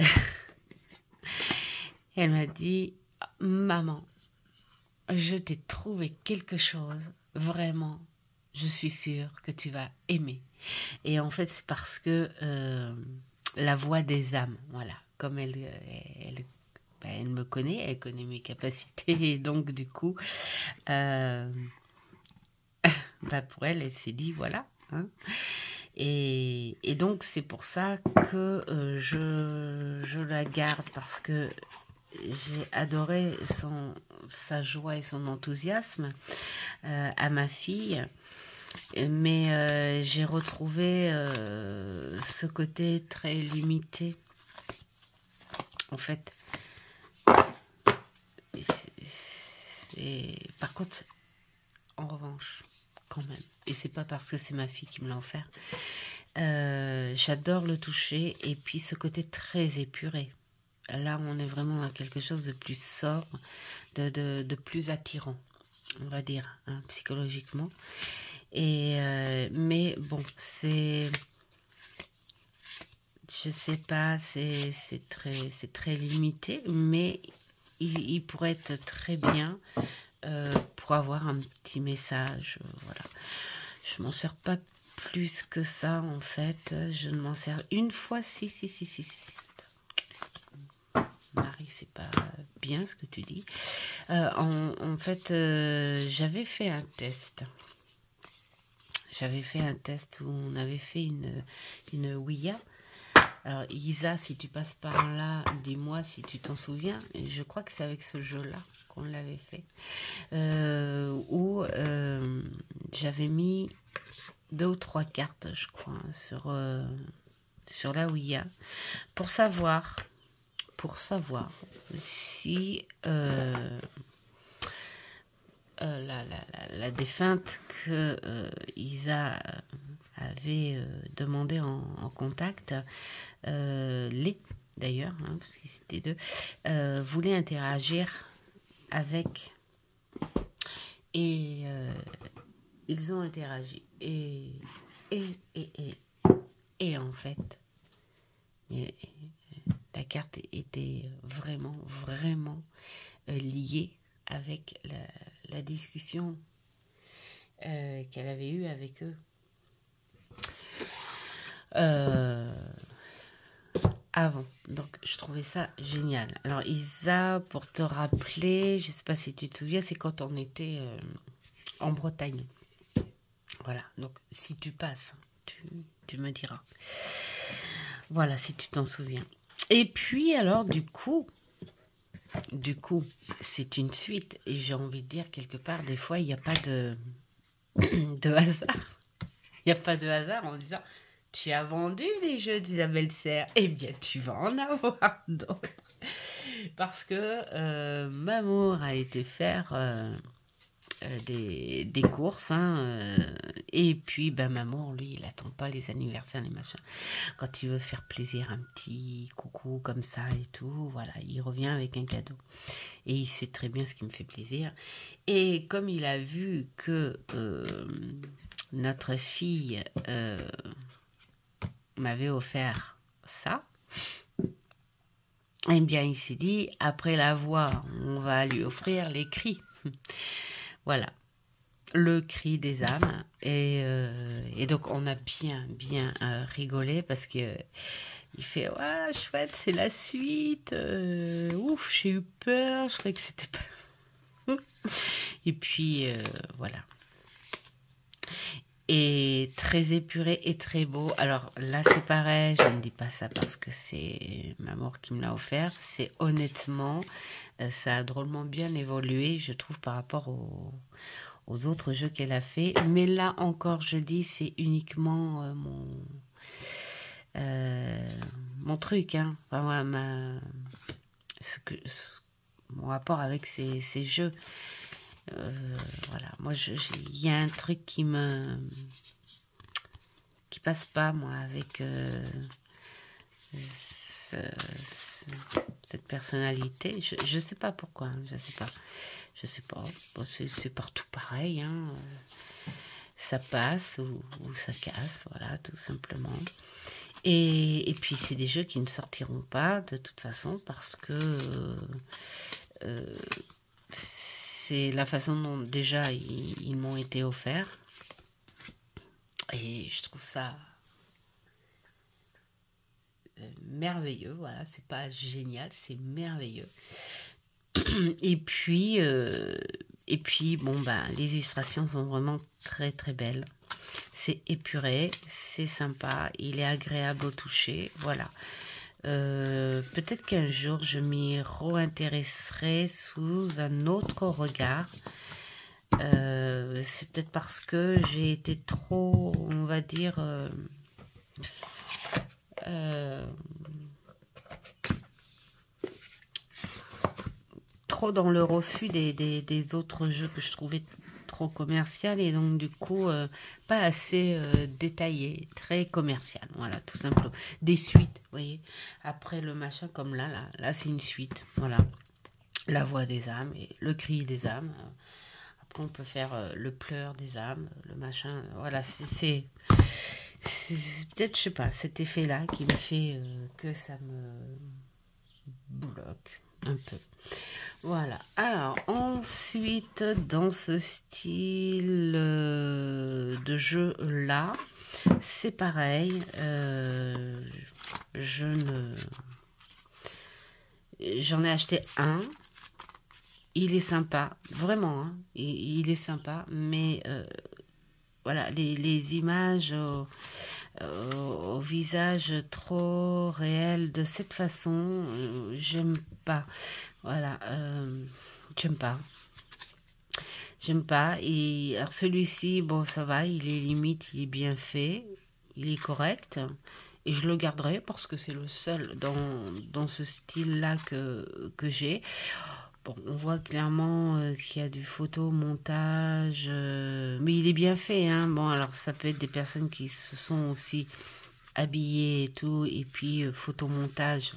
elle m'a dit... Maman, je t'ai trouvé quelque chose, vraiment, je suis sûre que tu vas aimer. Et en fait, c'est parce que euh, la voix des âmes, voilà, comme elle, elle, ben, elle me connaît, elle connaît mes capacités, et donc du coup, euh, ben, pour elle, elle s'est dit, voilà. Hein. Et, et donc, c'est pour ça que euh, je, je la garde, parce que j'ai adoré son, sa joie et son enthousiasme euh, à ma fille, mais euh, j'ai retrouvé euh, ce côté très limité. En fait, et par contre, en revanche, quand même, et c'est pas parce que c'est ma fille qui me l'a offert, euh, j'adore le toucher, et puis ce côté très épuré. Là, on est vraiment dans quelque chose de plus sobre, de, de, de plus attirant, on va dire, hein, psychologiquement. Et euh, mais bon, c'est, je sais pas, c'est c'est très c'est très limité, mais il, il pourrait être très bien euh, pour avoir un petit message. euh, Voilà, je m'en sers pas plus que ça en fait. Je ne m'en sers une fois. Si si si si si. Marie, c'est pas bien ce que tu dis. Euh, en, en fait, euh, j'avais fait un test. J'avais fait un test où on avait fait une, une Ouija. Alors, Isa, si tu passes par là, dis-moi si tu t'en souviens. Et je crois que c'est avec ce jeu-là qu'on l'avait fait. Euh, où euh, j'avais mis deux ou trois cartes, je crois, hein, sur, euh, sur la Ouija. Pour savoir, pour savoir si... Euh, Euh, la, la, la, la défunte que euh, Isa avait euh, demandé en, en contact, euh, les d'ailleurs, hein, parce qu'ils étaient deux, euh, voulaient interagir avec et euh, ils ont interagi et et et et, et en fait et, et, la carte était vraiment vraiment euh, liée avec la, la discussion euh, qu'elle avait eue avec eux euh, avant. Donc, je trouvais ça génial. Alors, Isa, pour te rappeler, je ne sais pas si tu te souviens, c'est quand on était euh, en Bretagne. Voilà. Donc, si tu passes, tu, tu me diras. Voilà, si tu t'en souviens. Et puis, alors, du coup, du coup, c'est une suite. Et j'ai envie de dire, quelque part, des fois, il n'y a pas de, de hasard. Il n'y a pas de hasard en disant, tu as vendu les jeux d'Isabelle Serre, eh bien, tu vas en avoir d'autres. Parce que euh, Mamour a été faire euh, euh, des, des courses, hein, euh, et puis ben, Mamour, lui, il n'attend pas les anniversaires, les machins. Quand il veut faire plaisir, un petit coucou comme ça et tout, voilà, il revient avec un cadeau. Et il sait très bien ce qui me fait plaisir. Et comme il a vu que euh, notre fille euh, m'avait offert ça, eh bien, il s'est dit, après la voix, on va lui offrir les cris. Voilà, le cri des âmes. Et, euh, et donc, on a bien, bien euh, rigolé parce que euh, il fait, ouais, chouette, c'est la suite. Euh, ouf, j'ai eu peur, je croyais que c'était pas... Et puis, euh, voilà. Et très épuré et très beau. Alors là, c'est pareil, je ne dis pas ça parce que c'est Mamour qui me l'a offert. C'est honnêtement, euh, ça a drôlement bien évolué, je trouve, par rapport aux, aux autres jeux qu'elle a fait. Mais là encore, je dis, c'est uniquement euh, mon, euh, mon truc, hein. Enfin, moi, ma, ce que, ce- mon rapport avec ces, ces jeux. Euh, voilà, moi, il y a un truc qui me... qui passe pas, moi, avec euh, ce, ce, cette personnalité. Je, je sais pas pourquoi, hein, je sais pas. Je sais pas. Bon, c'est partout pareil, hein. Ça passe ou, ou ça casse, voilà, tout simplement. Et, et puis, c'est des jeux qui ne sortiront pas, de toute façon, parce que... Euh, euh, c'est la façon dont déjà ils, ils m'ont été offerts. Et je trouve ça merveilleux. Voilà, c'est pas génial, c'est merveilleux. Et puis, euh, et puis bon, bah, les illustrations sont vraiment très très belles. C'est épuré, c'est sympa, il est agréable au toucher. Voilà. Euh, peut-être qu'un jour je m'y réintéresserai sous un autre regard. Euh, c'est peut-être parce que j'ai été trop, on va dire, euh, euh, trop dans le refus des, des, des autres jeux que je trouvais trop commercial et donc du coup euh, pas assez euh, détaillé, très commercial, voilà, tout simplement. Des suites, vous voyez, après le machin comme là, là, là c'est une suite, voilà, la voix des âmes et le cri des âmes. Après on peut faire euh, le pleur des âmes, le machin, voilà, c'est peut-être, je sais pas, cet effet-là qui me fait euh, que ça me bloque un peu. Voilà, alors ensuite dans ce style euh, de jeu là, c'est pareil, euh, je ne j'en ai acheté un, il est sympa, vraiment, hein, il, il est sympa, mais euh, voilà, les, les images au, au, au visage trop réel de cette façon, euh, j'aime pas. Voilà, euh, j'aime pas. J'aime pas. Et alors celui-ci, bon, ça va, il est limite, il est bien fait, il est correct. Et je le garderai parce que c'est le seul dans, dans ce style-là que, que j'ai. Bon, on voit clairement euh, qu'il y a du photomontage, euh, mais il est bien fait, hein. Bon, alors ça peut être des personnes qui se sont aussi habillées et tout, et puis euh, photomontage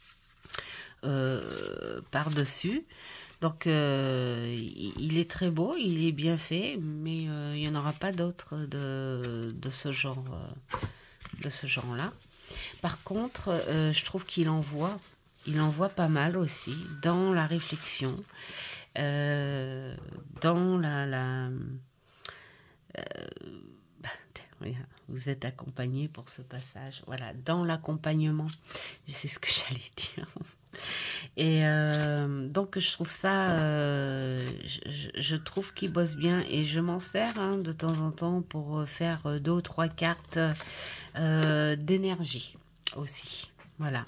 euh, par-dessus. Donc, euh, il est très beau, il est bien fait, mais euh, il n'y en aura pas d'autres de, de ce genre, euh, de ce genre-là. Par contre, euh, je trouve qu'il envoie, il envoie pas mal aussi dans la réflexion, euh, dans la, la euh, bah, vous êtes accompagné pour ce passage, voilà, dans l'accompagnement, je sais ce que j'allais dire. Et euh, donc je trouve ça, euh, je, je trouve qu'il bosse bien et je m'en sers hein, de temps en temps pour faire deux ou trois cartes euh, d'énergie aussi. Voilà.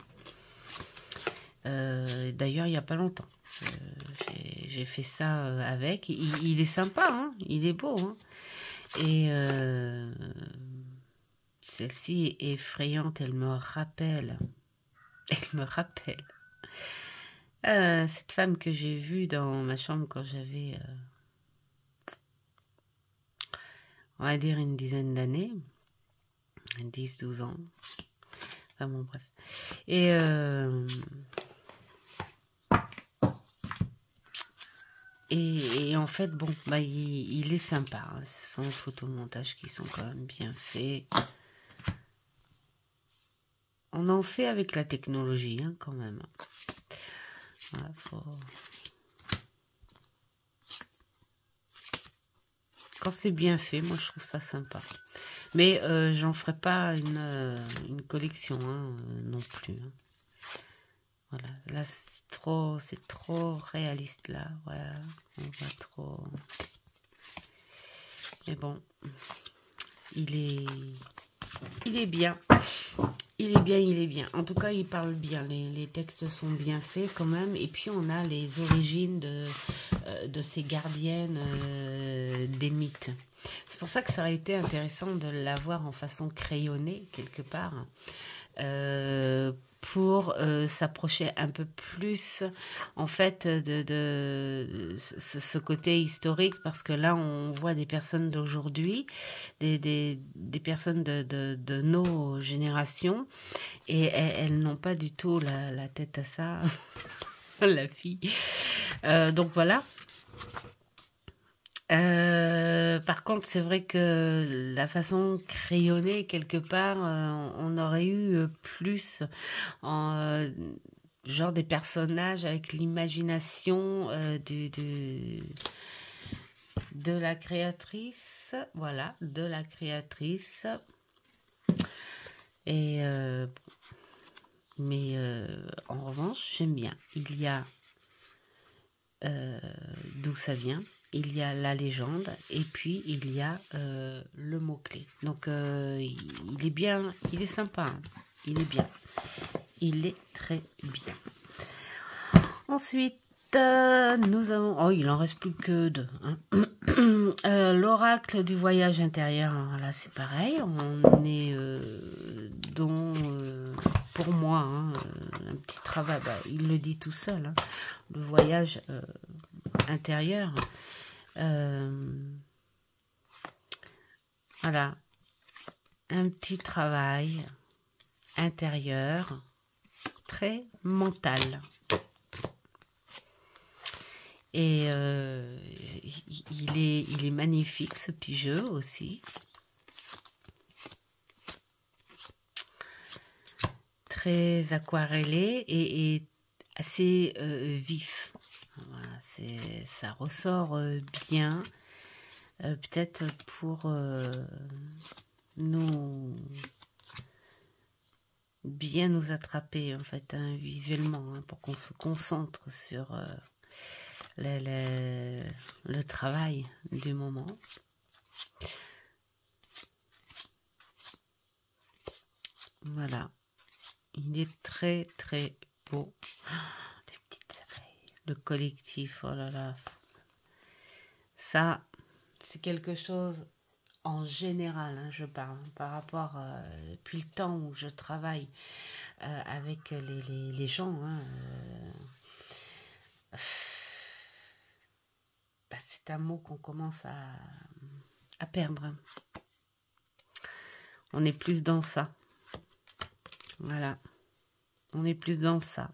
Euh, D'ailleurs, il n'y a pas longtemps, euh, j'ai fait ça avec. Il, il est sympa, hein, il est beau. Hein. Et euh, celle-ci est effrayante, elle me rappelle, elle me rappelle. Euh, cette femme que j'ai vue dans ma chambre quand j'avais, euh, on va dire, une dizaine d'années, dix douze ans, enfin bon, bref. Et, euh, et, et en fait, bon, bah, il, il est sympa. Hein. Ce sont des photomontages qui sont quand même bien faits. On en fait avec la technologie, hein, quand même. Voilà, faut... Quand c'est bien fait, moi je trouve ça sympa. Mais euh, j'en ferai pas une, euh, une collection hein, euh, non plus. Hein. Voilà, là c'est trop, c'est trop réaliste là. Voilà, on va trop. Mais bon, il est, il est bien. Il est bien, il est bien. En tout cas, il parle bien. Les, les textes sont bien faits quand même. Et puis, on a les origines de, euh, de ces gardiennes euh, des mythes. C'est pour ça que ça aurait été intéressant de l'avoir en façon crayonnée, quelque part, euh, pour euh, s'approcher un peu plus, en fait, de, de ce, ce côté historique, parce que là, on voit des personnes d'aujourd'hui, des, des, des personnes de, de, de nos générations, et elles, elles n'ont pas du tout la, la tête à ça, la fille. Euh, donc voilà. Euh, par contre, c'est vrai que la façon crayonnée, quelque part, euh, on aurait eu plus en, euh, genre des personnages avec l'imagination euh, du, du, de la créatrice. Voilà, de la créatrice. Et euh, mais euh, en revanche, j'aime bien. Il y a euh, d'où ça vient. Il y a la légende et puis il y a euh, le mot-clé. Donc euh, il est bien, il est sympa, hein. Il est bien. Il est très bien. Ensuite, euh, nous avons... Oh, il en reste plus que deux. Hein. euh, L'oracle du voyage intérieur, alors là c'est pareil. On est euh, dans, euh, pour moi, hein, un petit travail. Bah, il le dit tout seul. Hein, le voyage euh, intérieur. Euh, Voilà, un petit travail intérieur, très mental. Et euh, il est, il est magnifique, ce petit jeu aussi. Très aquarellé et, et assez euh, vif. Voilà, ça ressort euh, bien. Euh, Peut-être pour euh, nous bien nous attraper en fait hein, visuellement hein, pour qu'on se concentre sur euh, le, le, le travail du moment. Voilà, il est très très beau. Oh, les petites abeilles, le collectif, oh là là, ça c'est quelque chose en général, hein, je parle par rapport euh, depuis le temps où je travaille euh, avec les, les, les gens. Hein, euh, bah, c'est un mot qu'on commence à, à perdre. On est plus dans ça. Voilà. On est plus dans ça.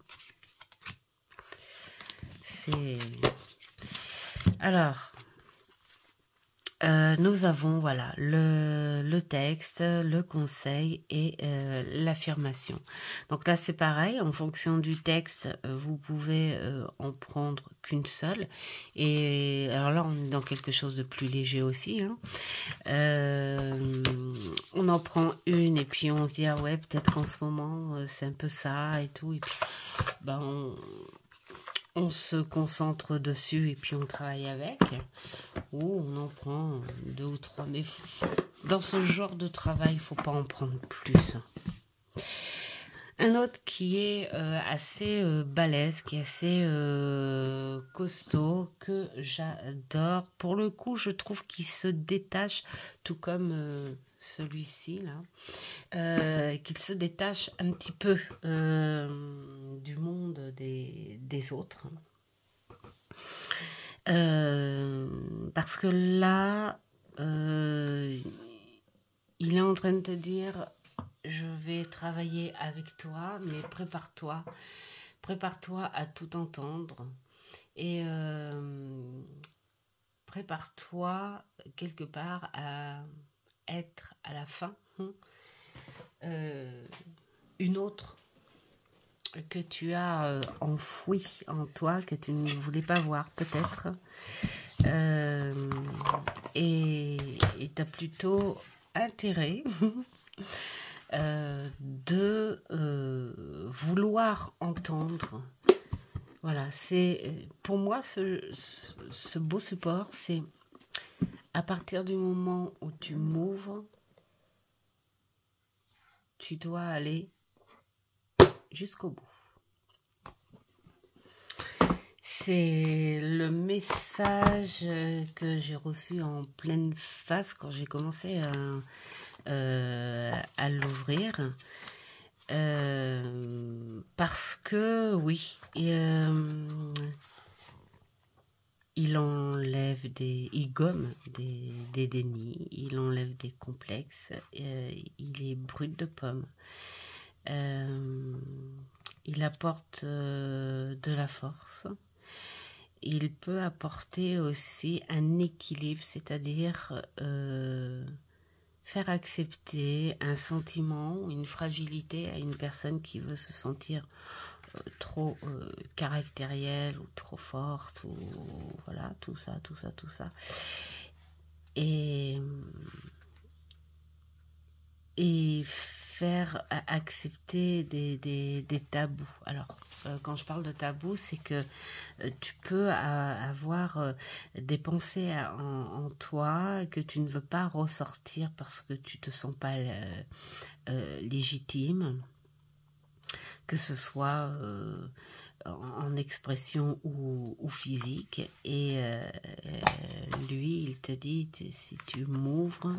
C'est... Alors... Euh, nous avons voilà le, le texte, le conseil et euh, l'affirmation. Donc là c'est pareil, en fonction du texte, euh, vous pouvez euh, en prendre qu'une seule. Et alors là on est dans quelque chose de plus léger aussi. Hein. Euh, on en prend une et puis on se dit ah ouais peut-être qu'en ce moment euh, c'est un peu ça et tout. Et puis ben on, on se concentre dessus et puis on travaille avec. Ou on en prend deux ou trois. Mais dans ce genre de travail, il ne faut pas en prendre plus. Un autre qui est euh, assez euh, balèze, qui est assez euh, costaud, que j'adore. Pour le coup, je trouve qu'il se détache, tout comme euh, celui-ci, là, euh, qu'il se détache un petit peu euh, du monde des, des autres. Euh, parce que là, euh, il est en train de te dire, je vais travailler avec toi, mais prépare-toi, prépare-toi à tout entendre et euh, prépare-toi quelque part à être à la fin euh, une autre que tu as euh, enfoui en toi, que tu ne voulais pas voir peut-être. Euh, et tu as plutôt intérêt euh, de euh, vouloir entendre. Voilà, c'est pour moi ce, ce beau support, c'est à partir du moment où tu m'ouvres, tu dois aller jusqu'au bout. C'est le message que j'ai reçu en pleine face quand j'ai commencé à, euh, à l'ouvrir. Euh, parce que, oui, et, euh, il enlève des... Il gomme des, des dénis, il enlève des complexes, euh, il est brut de pomme. Euh, il apporte euh, de la force. Il peut apporter aussi un équilibre, c'est-à-dire euh, faire accepter un sentiment ou une fragilité à une personne qui veut se sentir euh, trop euh, caractérielle ou trop forte, ou voilà, tout ça, tout ça, tout ça. Et, et faire accepter des, des, des tabous. Alors, euh, quand je parle de tabous, c'est que euh, tu peux a, avoir euh, des pensées en, en toi que tu ne veux pas ressortir parce que tu te sens pas euh, euh, légitime, que ce soit euh, en, en expression ou, ou physique. Et euh, lui, il te dit, si tu m'ouvres,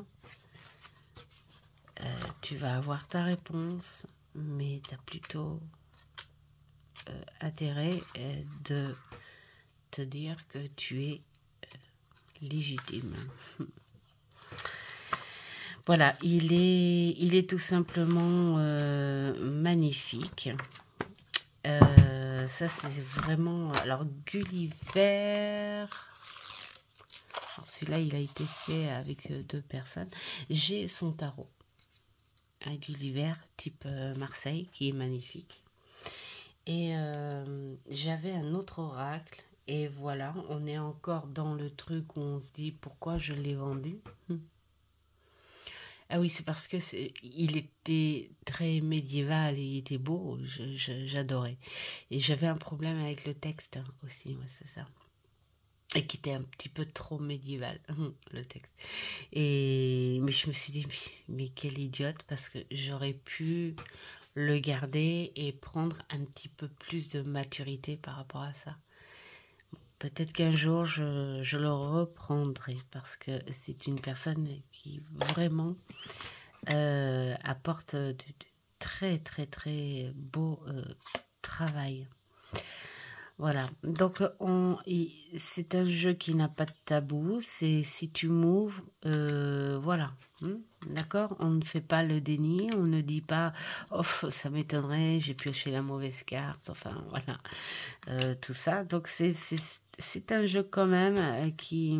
Euh, tu vas avoir ta réponse, mais tu as plutôt euh, intérêt euh, de te dire que tu es euh, légitime. Voilà, il est, il est tout simplement euh, magnifique. Euh, ça, c'est vraiment... Alors, Gulliver... Celui-là, il a été fait avec deux personnes. J'ai son tarot. Un Gulliver type euh, Marseille, qui est magnifique. Et euh, j'avais un autre oracle. Et voilà, on est encore dans le truc où on se dit pourquoi je l'ai vendu. Ah oui, c'est parce que c'est, il était très médiéval et il était beau, je- je- j'adorais. Et j'avais un problème avec le texte hein, aussi, ouais, c'est ça. Et qui était un petit peu trop médiéval, le texte. Et mais je me suis dit, mais, mais quelle idiote, parce que j'aurais pu le garder et prendre un petit peu plus de maturité par rapport à ça. Peut-être qu'un jour, je, je le reprendrai, parce que c'est une personne qui vraiment euh, apporte de, de très très très beau euh, travail. Voilà, donc on, c'est un jeu qui n'a pas de tabou, c'est si tu moves, euh, voilà, hmm, d'accord. On ne fait pas le déni, on ne dit pas, oh ça m'étonnerait, j'ai pioché la mauvaise carte, enfin voilà, euh, tout ça. Donc c'est c'est c'est un jeu quand même euh, qui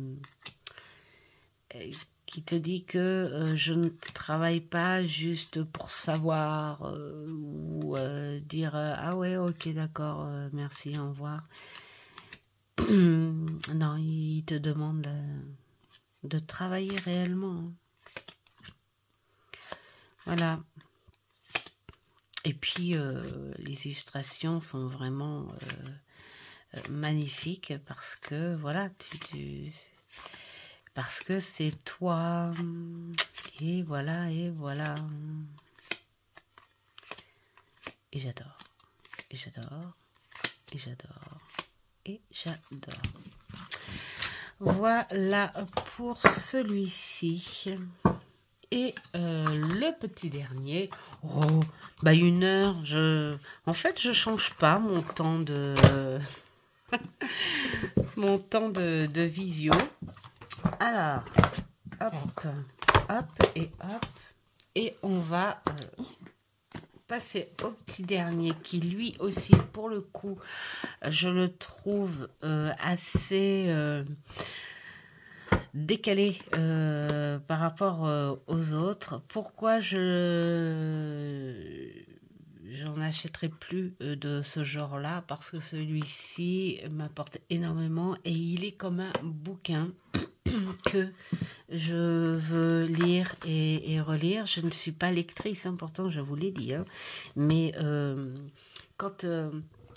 euh, qui te dit que euh, je ne travaille pas juste pour savoir euh, ou euh, dire euh, ah ouais ok d'accord euh, merci au revoir. Non, il te demande euh, de travailler réellement. Voilà. Et puis euh, les illustrations sont vraiment euh, euh, magnifiques parce que voilà tu, tu parce que c'est toi et voilà et voilà et j'adore et j'adore et j'adore et j'adore. Voilà pour celui-ci. Et euh, le petit dernier, oh, bah une heure, je... En fait, je change pas mon temps de... mon temps de, de visio. Alors, hop, hop et hop. Et on va euh, passer au petit dernier qui, lui aussi, pour le coup, je le trouve euh, assez... Euh, décalé euh, par rapport euh, aux autres. Pourquoi je j'en achèterai plus euh, de ce genre-là? Parce que celui-ci m'apporte énormément et il est comme un bouquin que je veux lire et, et relire. Je ne suis pas lectrice, hein, pourtant je vous l'ai dit, hein. Mais euh, quand euh,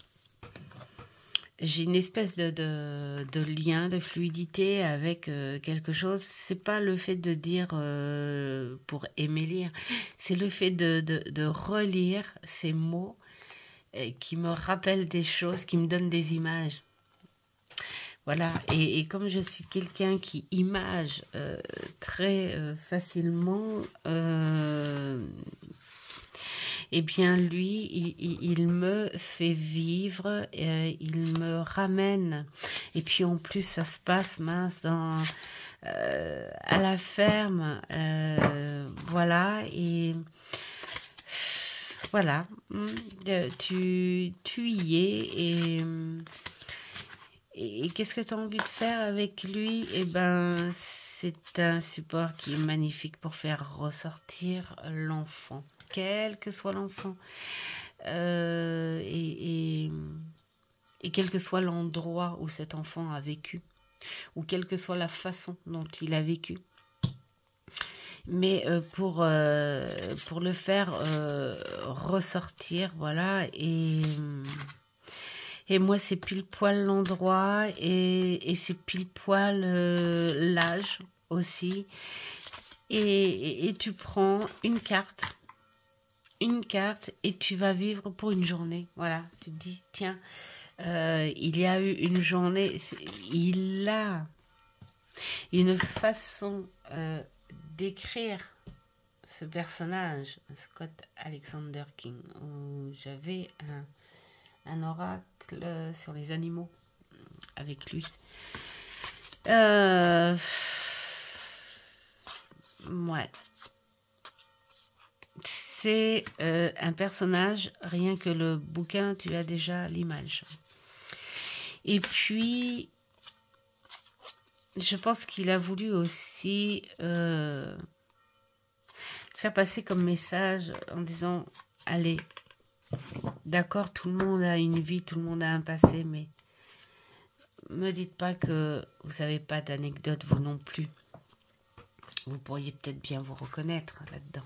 j'ai une espèce de, de, de lien, de fluidité avec euh, quelque chose. C'est pas le fait de dire euh, pour aimer lire, c'est le fait de, de, de relire ces mots euh, qui me rappellent des choses, qui me donnent des images. Voilà, et, et comme je suis quelqu'un qui image euh, très euh, facilement, euh, eh bien, lui, il, il, il me fait vivre, euh, il me ramène. Et puis, en plus, ça se passe, mince, dans, euh, à la ferme. Euh, voilà, et voilà, tu, tu y es. Et, et, et qu'est-ce que tu as envie de faire avec lui? Eh ben, c'est un support qui est magnifique pour faire ressortir l'enfant, quel que soit l'enfant, euh, et, et, et quel que soit l'endroit où cet enfant a vécu, ou quelle que soit la façon dont il a vécu. Mais euh, pour, euh, pour le faire euh, ressortir, voilà, et, et moi c'est pile poil l'endroit, et, et c'est pile poil euh, l'âge aussi. Et, et, et tu prends une carte, une carte et tu vas vivre pour une journée. Voilà, tu te dis, tiens, euh, il y a eu une journée, il a une façon euh, d'écrire ce personnage, Scott Alexander King, où j'avais un, un oracle sur les animaux avec lui. Euh, ouais. c'est euh, un personnage, rien que le bouquin, tu as déjà l'image. Et puis, je pense qu'il a voulu aussi euh, faire passer comme message en disant, allez, d'accord, tout le monde a une vie, tout le monde a un passé, mais me dites pas que vous n'avez pas d'anecdote, vous non plus. Vous pourriez peut-être bien vous reconnaître là-dedans.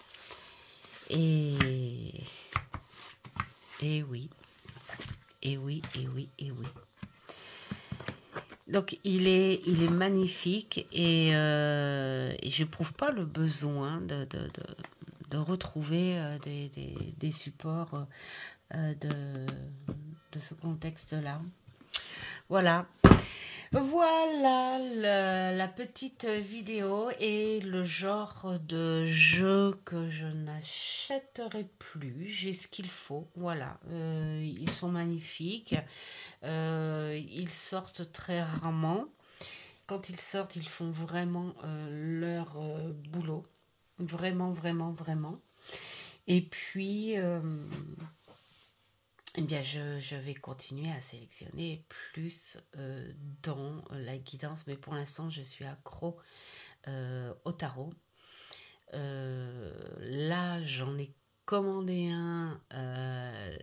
Et... Et oui. Et oui, et oui, et oui. Donc, il est, il est magnifique et, euh, et je n'éprouve pas le besoin de, de, de, de retrouver euh, des, des, des supports euh, de, de ce contexte-là. Voilà. Voilà le, la petite vidéo et le genre de jeu que je n'achèterai plus. J'ai ce qu'il faut. Voilà. Euh, ils sont magnifiques. Euh, ils sortent très rarement. Quand ils sortent, ils font vraiment euh, leur euh, boulot. Vraiment, vraiment, vraiment. Et puis... Euh, Eh bien, je, je vais continuer à sélectionner plus euh, dans la guidance, mais pour l'instant, je suis accro euh, au tarot. Euh, là, j'en ai commandé un euh,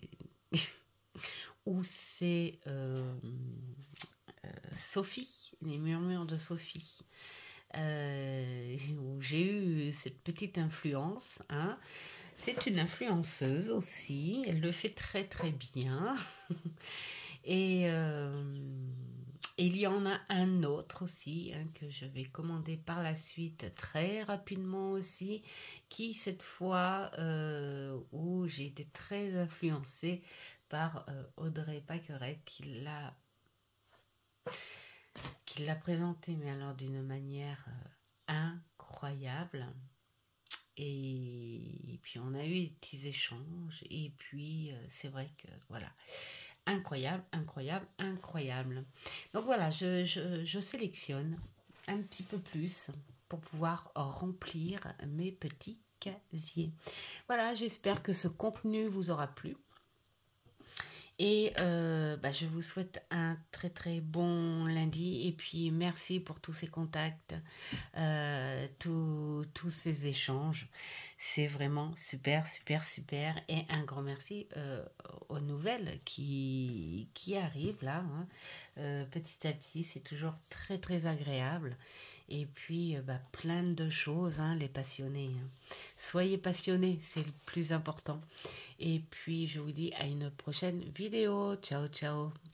où c'est euh, euh, Sophie, les murmures de Sophie, euh, où j'ai eu cette petite influence, hein. C'est une influenceuse aussi, elle le fait très très bien. Et euh, il y en a un autre aussi hein, que je vais commander par la suite très rapidement aussi, qui cette fois euh, où j'ai été très influencée par euh, Audrey Paquerette qui l'a qui l'a présenté mais alors d'une manière euh, incroyable. Et, et puis on a eu des petits échanges et puis euh, c'est vrai que voilà, incroyable, incroyable, incroyable. Donc voilà, je, je, je sélectionne un petit peu plus pour pouvoir remplir mes petits casiers. Voilà, j'espère que ce contenu vous aura plu. Et euh, bah, je vous souhaite un très très bon lundi et puis merci pour tous ces contacts, euh, tous, tous ces échanges. C'est vraiment super, super, super. Et un grand merci euh, aux nouvelles qui, qui arrivent là. Hein. Euh, petit à petit, c'est toujours très très agréable. Et puis, euh, bah, plein de choses, hein, les passionnés. Hein. Soyez passionnés, c'est le plus important. Et puis, je vous dis à une prochaine vidéo. Ciao, ciao.